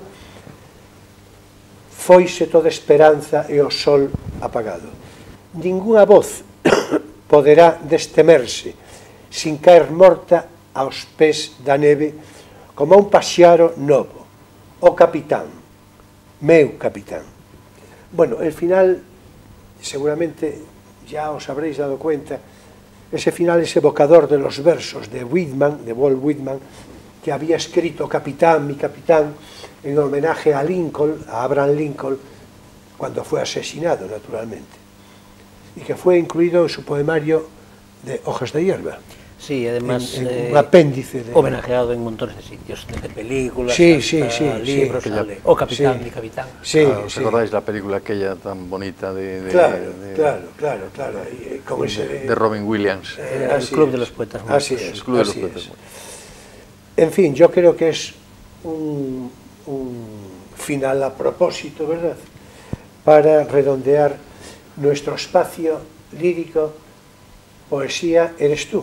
Foise toda esperanza e o sol apagado. Ningunha voz poderá destemerse sin caer morta aos pés da neve como un paxiaro novo. O capitán, meu capitán. Bueno, el final, seguramente ya os habréis dado cuenta, ese final es evocador de los versos de Whitman, de Walt Whitman, que había escrito Capitán, mi capitán, en homenaje a Lincoln, a Abraham Lincoln, cuando fue asesinado, naturalmente, y que fue incluido en su poemario de Hojas de hierba. Sí, además en, en eh, un apéndice de... homenajeado en montones de sitios, desde películas, sí, sí, hasta sí, libros, sí, sale, o Capitán, sí. mi capitán. Sí, Ah, ¿os sí. acordáis la película aquella tan bonita de, de, Claro, de, claro, claro, claro. Y, eh, como ese, de, de Robin Williams? eh, El así Club es. de los Poetas Muertos. Así es, El Club de los así Poetas es. Muertos. En fin, yo creo que es un, un final a propósito, ¿verdad?, para redondear nuestro espacio lírico. Poesía eres tú.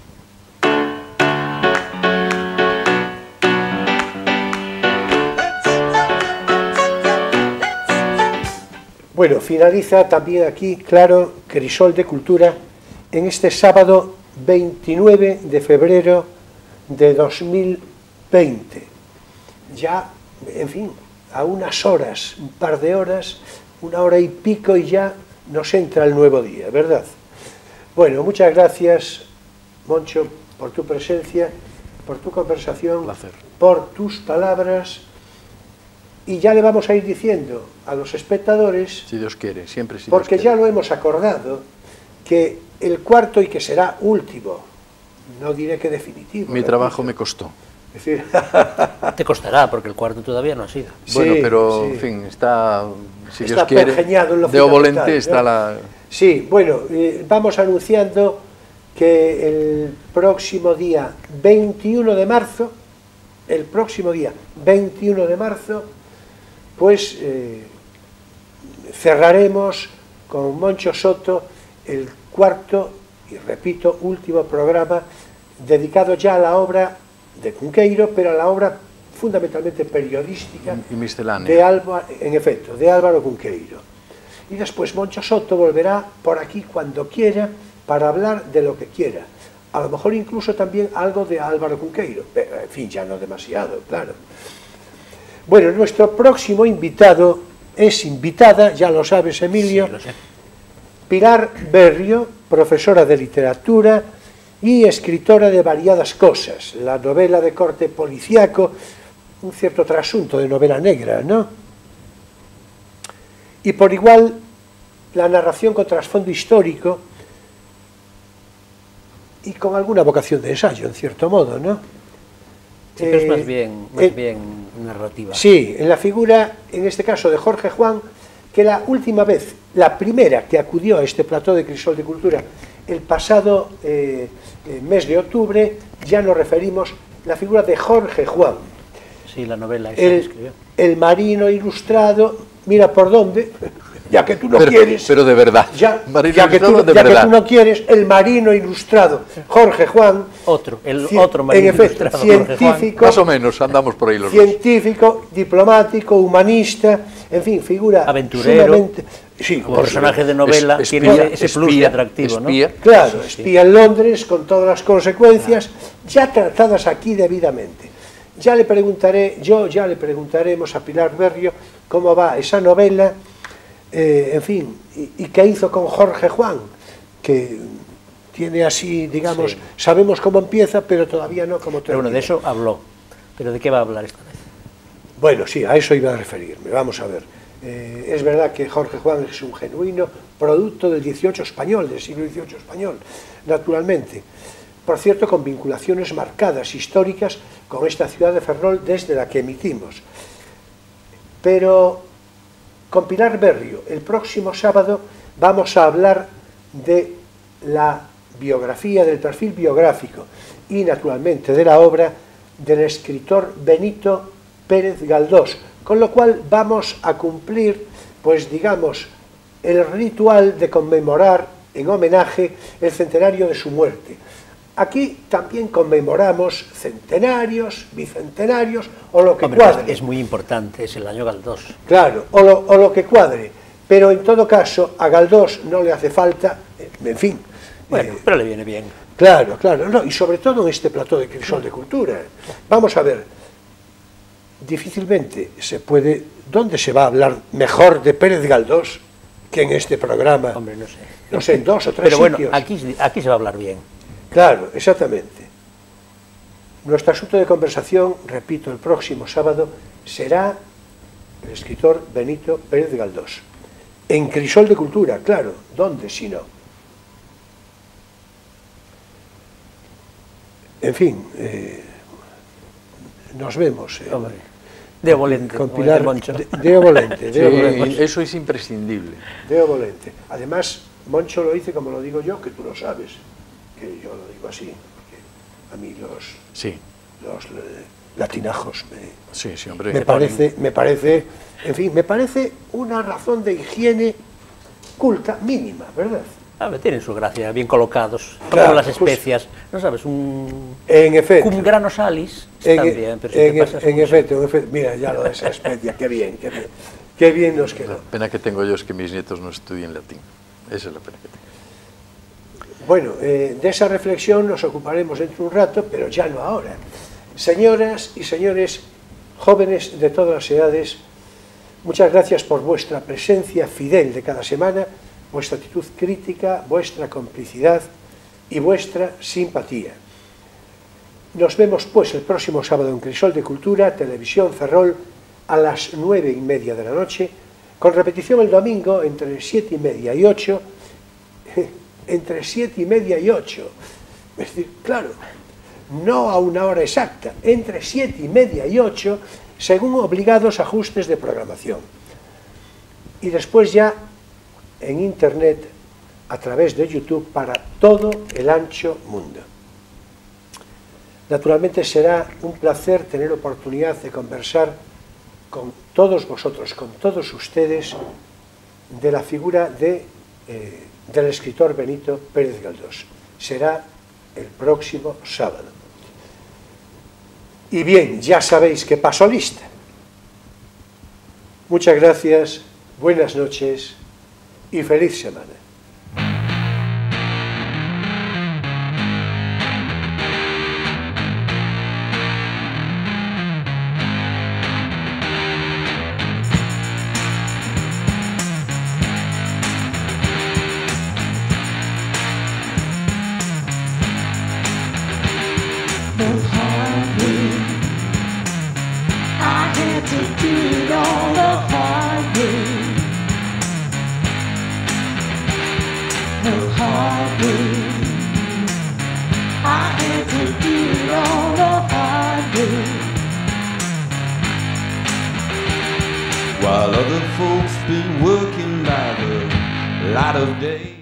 Bueno, finaliza también aquí, claro, Crisol de Cultura, en este sábado veintinueve de febrero de dos mil veinte. Ya, en fin, a unas horas, un par de horas, una hora y pico, y ya nos entra el nuevo día, ¿verdad? Bueno, muchas gracias, Moncho, por tu presencia, por tu conversación, Placer. por tus palabras, y ya le vamos a ir diciendo a los espectadores, Si Dios quiere, siempre si porque Dios ya quiere. lo hemos acordado, que el cuarto, y que será último, no diré que definitivo. Mi repito. trabajo me costó. Es decir, Te costará, porque el cuarto todavía no ha sido. Bueno, sí, pero, sí. en fin, está, si Está Dios quiere, pergeñado en lo de Obolente fundamental, está ¿no? la... Sí, bueno, eh, vamos anunciando que el próximo día veintiuno de marzo, el próximo día veintiuno de marzo, pues eh, cerraremos con Moncho Soto el cuarto y, repito, último programa dedicado ya a la obra de Cunqueiro, pero a la obra fundamentalmente periodística y miscelánea. de Álvaro, en efecto, de Álvaro Cunqueiro. Y después Moncho Soto volverá por aquí cuando quiera para hablar de lo que quiera. A lo mejor incluso también algo de Álvaro Cunqueiro, pero en fin, ya no demasiado, claro. Bueno, nuestro próximo invitado es invitada, ya lo sabes, Emilio, Sí, lo sé. Pilar Berrio, profesora de literatura y escritora de variadas cosas, la novela de corte policíaco, un cierto trasunto de novela negra, ¿no? Y por igual la narración con trasfondo histórico y con alguna vocación de ensayo, en cierto modo, ¿no? Sí, pero es Eh, más bien, más eh, bien narrativa. Sí, en la figura, en este caso de Jorge Juan, que la última vez, la primera que acudió a este plató de Crisol de Cultura, el pasado eh, eh, mes de octubre, ya nos referimos la figura de Jorge Juan, Sí, la novela esa que el, escribió. el marino ilustrado, mira por dónde, ya que tú no pero, quieres... pero de verdad. Ya, Marino ya, que tú, Ilustrado, de ya que verdad. tú no quieres, el marino ilustrado Jorge Juan, Otro, el ci- otro marino en efecto, ilustrado, Jorge Juan. científico, Más o menos andamos por ahí los dos. científico, diplomático, humanista, en fin, figura Aventurero. sumamente... Sí, Como por personaje de Es- novela espía, tiene ese plus de espía, atractivo, espía. ¿no? Claro, Sí, sí. espía en Londres con todas las consecuencias ya tratadas aquí debidamente. Ya le preguntaré, yo ya le preguntaremos a Pilar Berrio cómo va esa novela, eh, en fin, y, y qué hizo con Jorge Juan, que tiene así, digamos, Sí. sabemos cómo empieza, pero todavía no cómo termina. Pero bueno, de eso habló. ¿Pero de qué va a hablar esta vez? Bueno, sí, a eso iba a referirme, vamos a ver. Eh, es verdad que Jorge Juan es un genuino producto del dieciocho español, del siglo dieciocho español, naturalmente. Por cierto, con vinculaciones marcadas, históricas, con esta ciudad de Ferrol desde la que emitimos. Pero con Pilar Berrio, el próximo sábado vamos a hablar de la biografía, del perfil biográfico y, naturalmente, de la obra del escritor Benito Pérez Galdós, con lo cual vamos a cumplir, pues digamos, el ritual de conmemorar en homenaje el centenario de su muerte. Aquí también conmemoramos centenarios, bicentenarios o lo que Hombre, cuadre. es muy importante, es el año Galdós. Claro, o lo, o lo que cuadre. Pero en todo caso, a Galdós no le hace falta, en fin. Bueno, eh, pero le viene bien. Claro, claro, no, y sobre todo en este plató de Crisol de Cultura. Vamos a ver, difícilmente se puede, ¿dónde se va a hablar mejor de Pérez Galdós que en este programa? Hombre, no sé. No sé, en dos o tres Pero bueno, sitios. aquí, aquí se va a hablar bien. Claro, exactamente. Nuestro asunto de conversación, repito, el próximo sábado, será el escritor Benito Pérez Galdós. En Crisol de Cultura, claro, ¿dónde si no? En fin, eh, nos vemos. Eh, Hombre, Deo volente, con como Pilar, dice Moncho. de, Deo volente, Deo Sí, volente. eso es imprescindible. Deo volente. Además, Moncho lo dice como lo digo yo, que tú lo sabes, que yo lo digo así, porque a mí los, Sí, los eh, latinajos me, sí, sí, hombre. me parece, me parece, en fin, me parece una razón de higiene culta mínima, ¿verdad? A ver, tienen su gracia, bien colocados, Claro, como las justo. especias, ¿no sabes? Un En efecto. cum grano salis En, está bien, pero si en, te pasas en mucho- efecto, en efecto, mira, ya lo de esa especia, qué bien, qué bien, qué bien nos La quedó. pena que tengo yo es que mis nietos no estudien latín. Esa es la pena que tengo. Bueno, eh, de esa reflexión nos ocuparemos dentro de un rato, pero ya no ahora. Señoras y señores, jóvenes de todas las edades, muchas gracias por vuestra presencia fidel de cada semana, vuestra actitud crítica, vuestra complicidad y vuestra simpatía. Nos vemos pues el próximo sábado en Crisol de Cultura, Televisión Ferrol, a las nueve y media de la noche, con repetición el domingo entre siete y media y ocho, entre siete y media y ocho, es decir, claro, no a una hora exacta, entre siete y media y ocho, según obligados ajustes de programación. Y después ya en internet, a través de YouTube, para todo el ancho mundo. Naturalmente será un placer tener oportunidad de conversar con todos vosotros, con todos ustedes, de la figura de, eh, del escritor Benito Pérez Galdós. Será el próximo sábado. Y bien, ya sabéis que paso lista. Muchas gracias, buenas noches y feliz semana. The hard way. I had to do it all the hard way. The hard way. I had to do it all the hard way. While other folks been working by the light of day.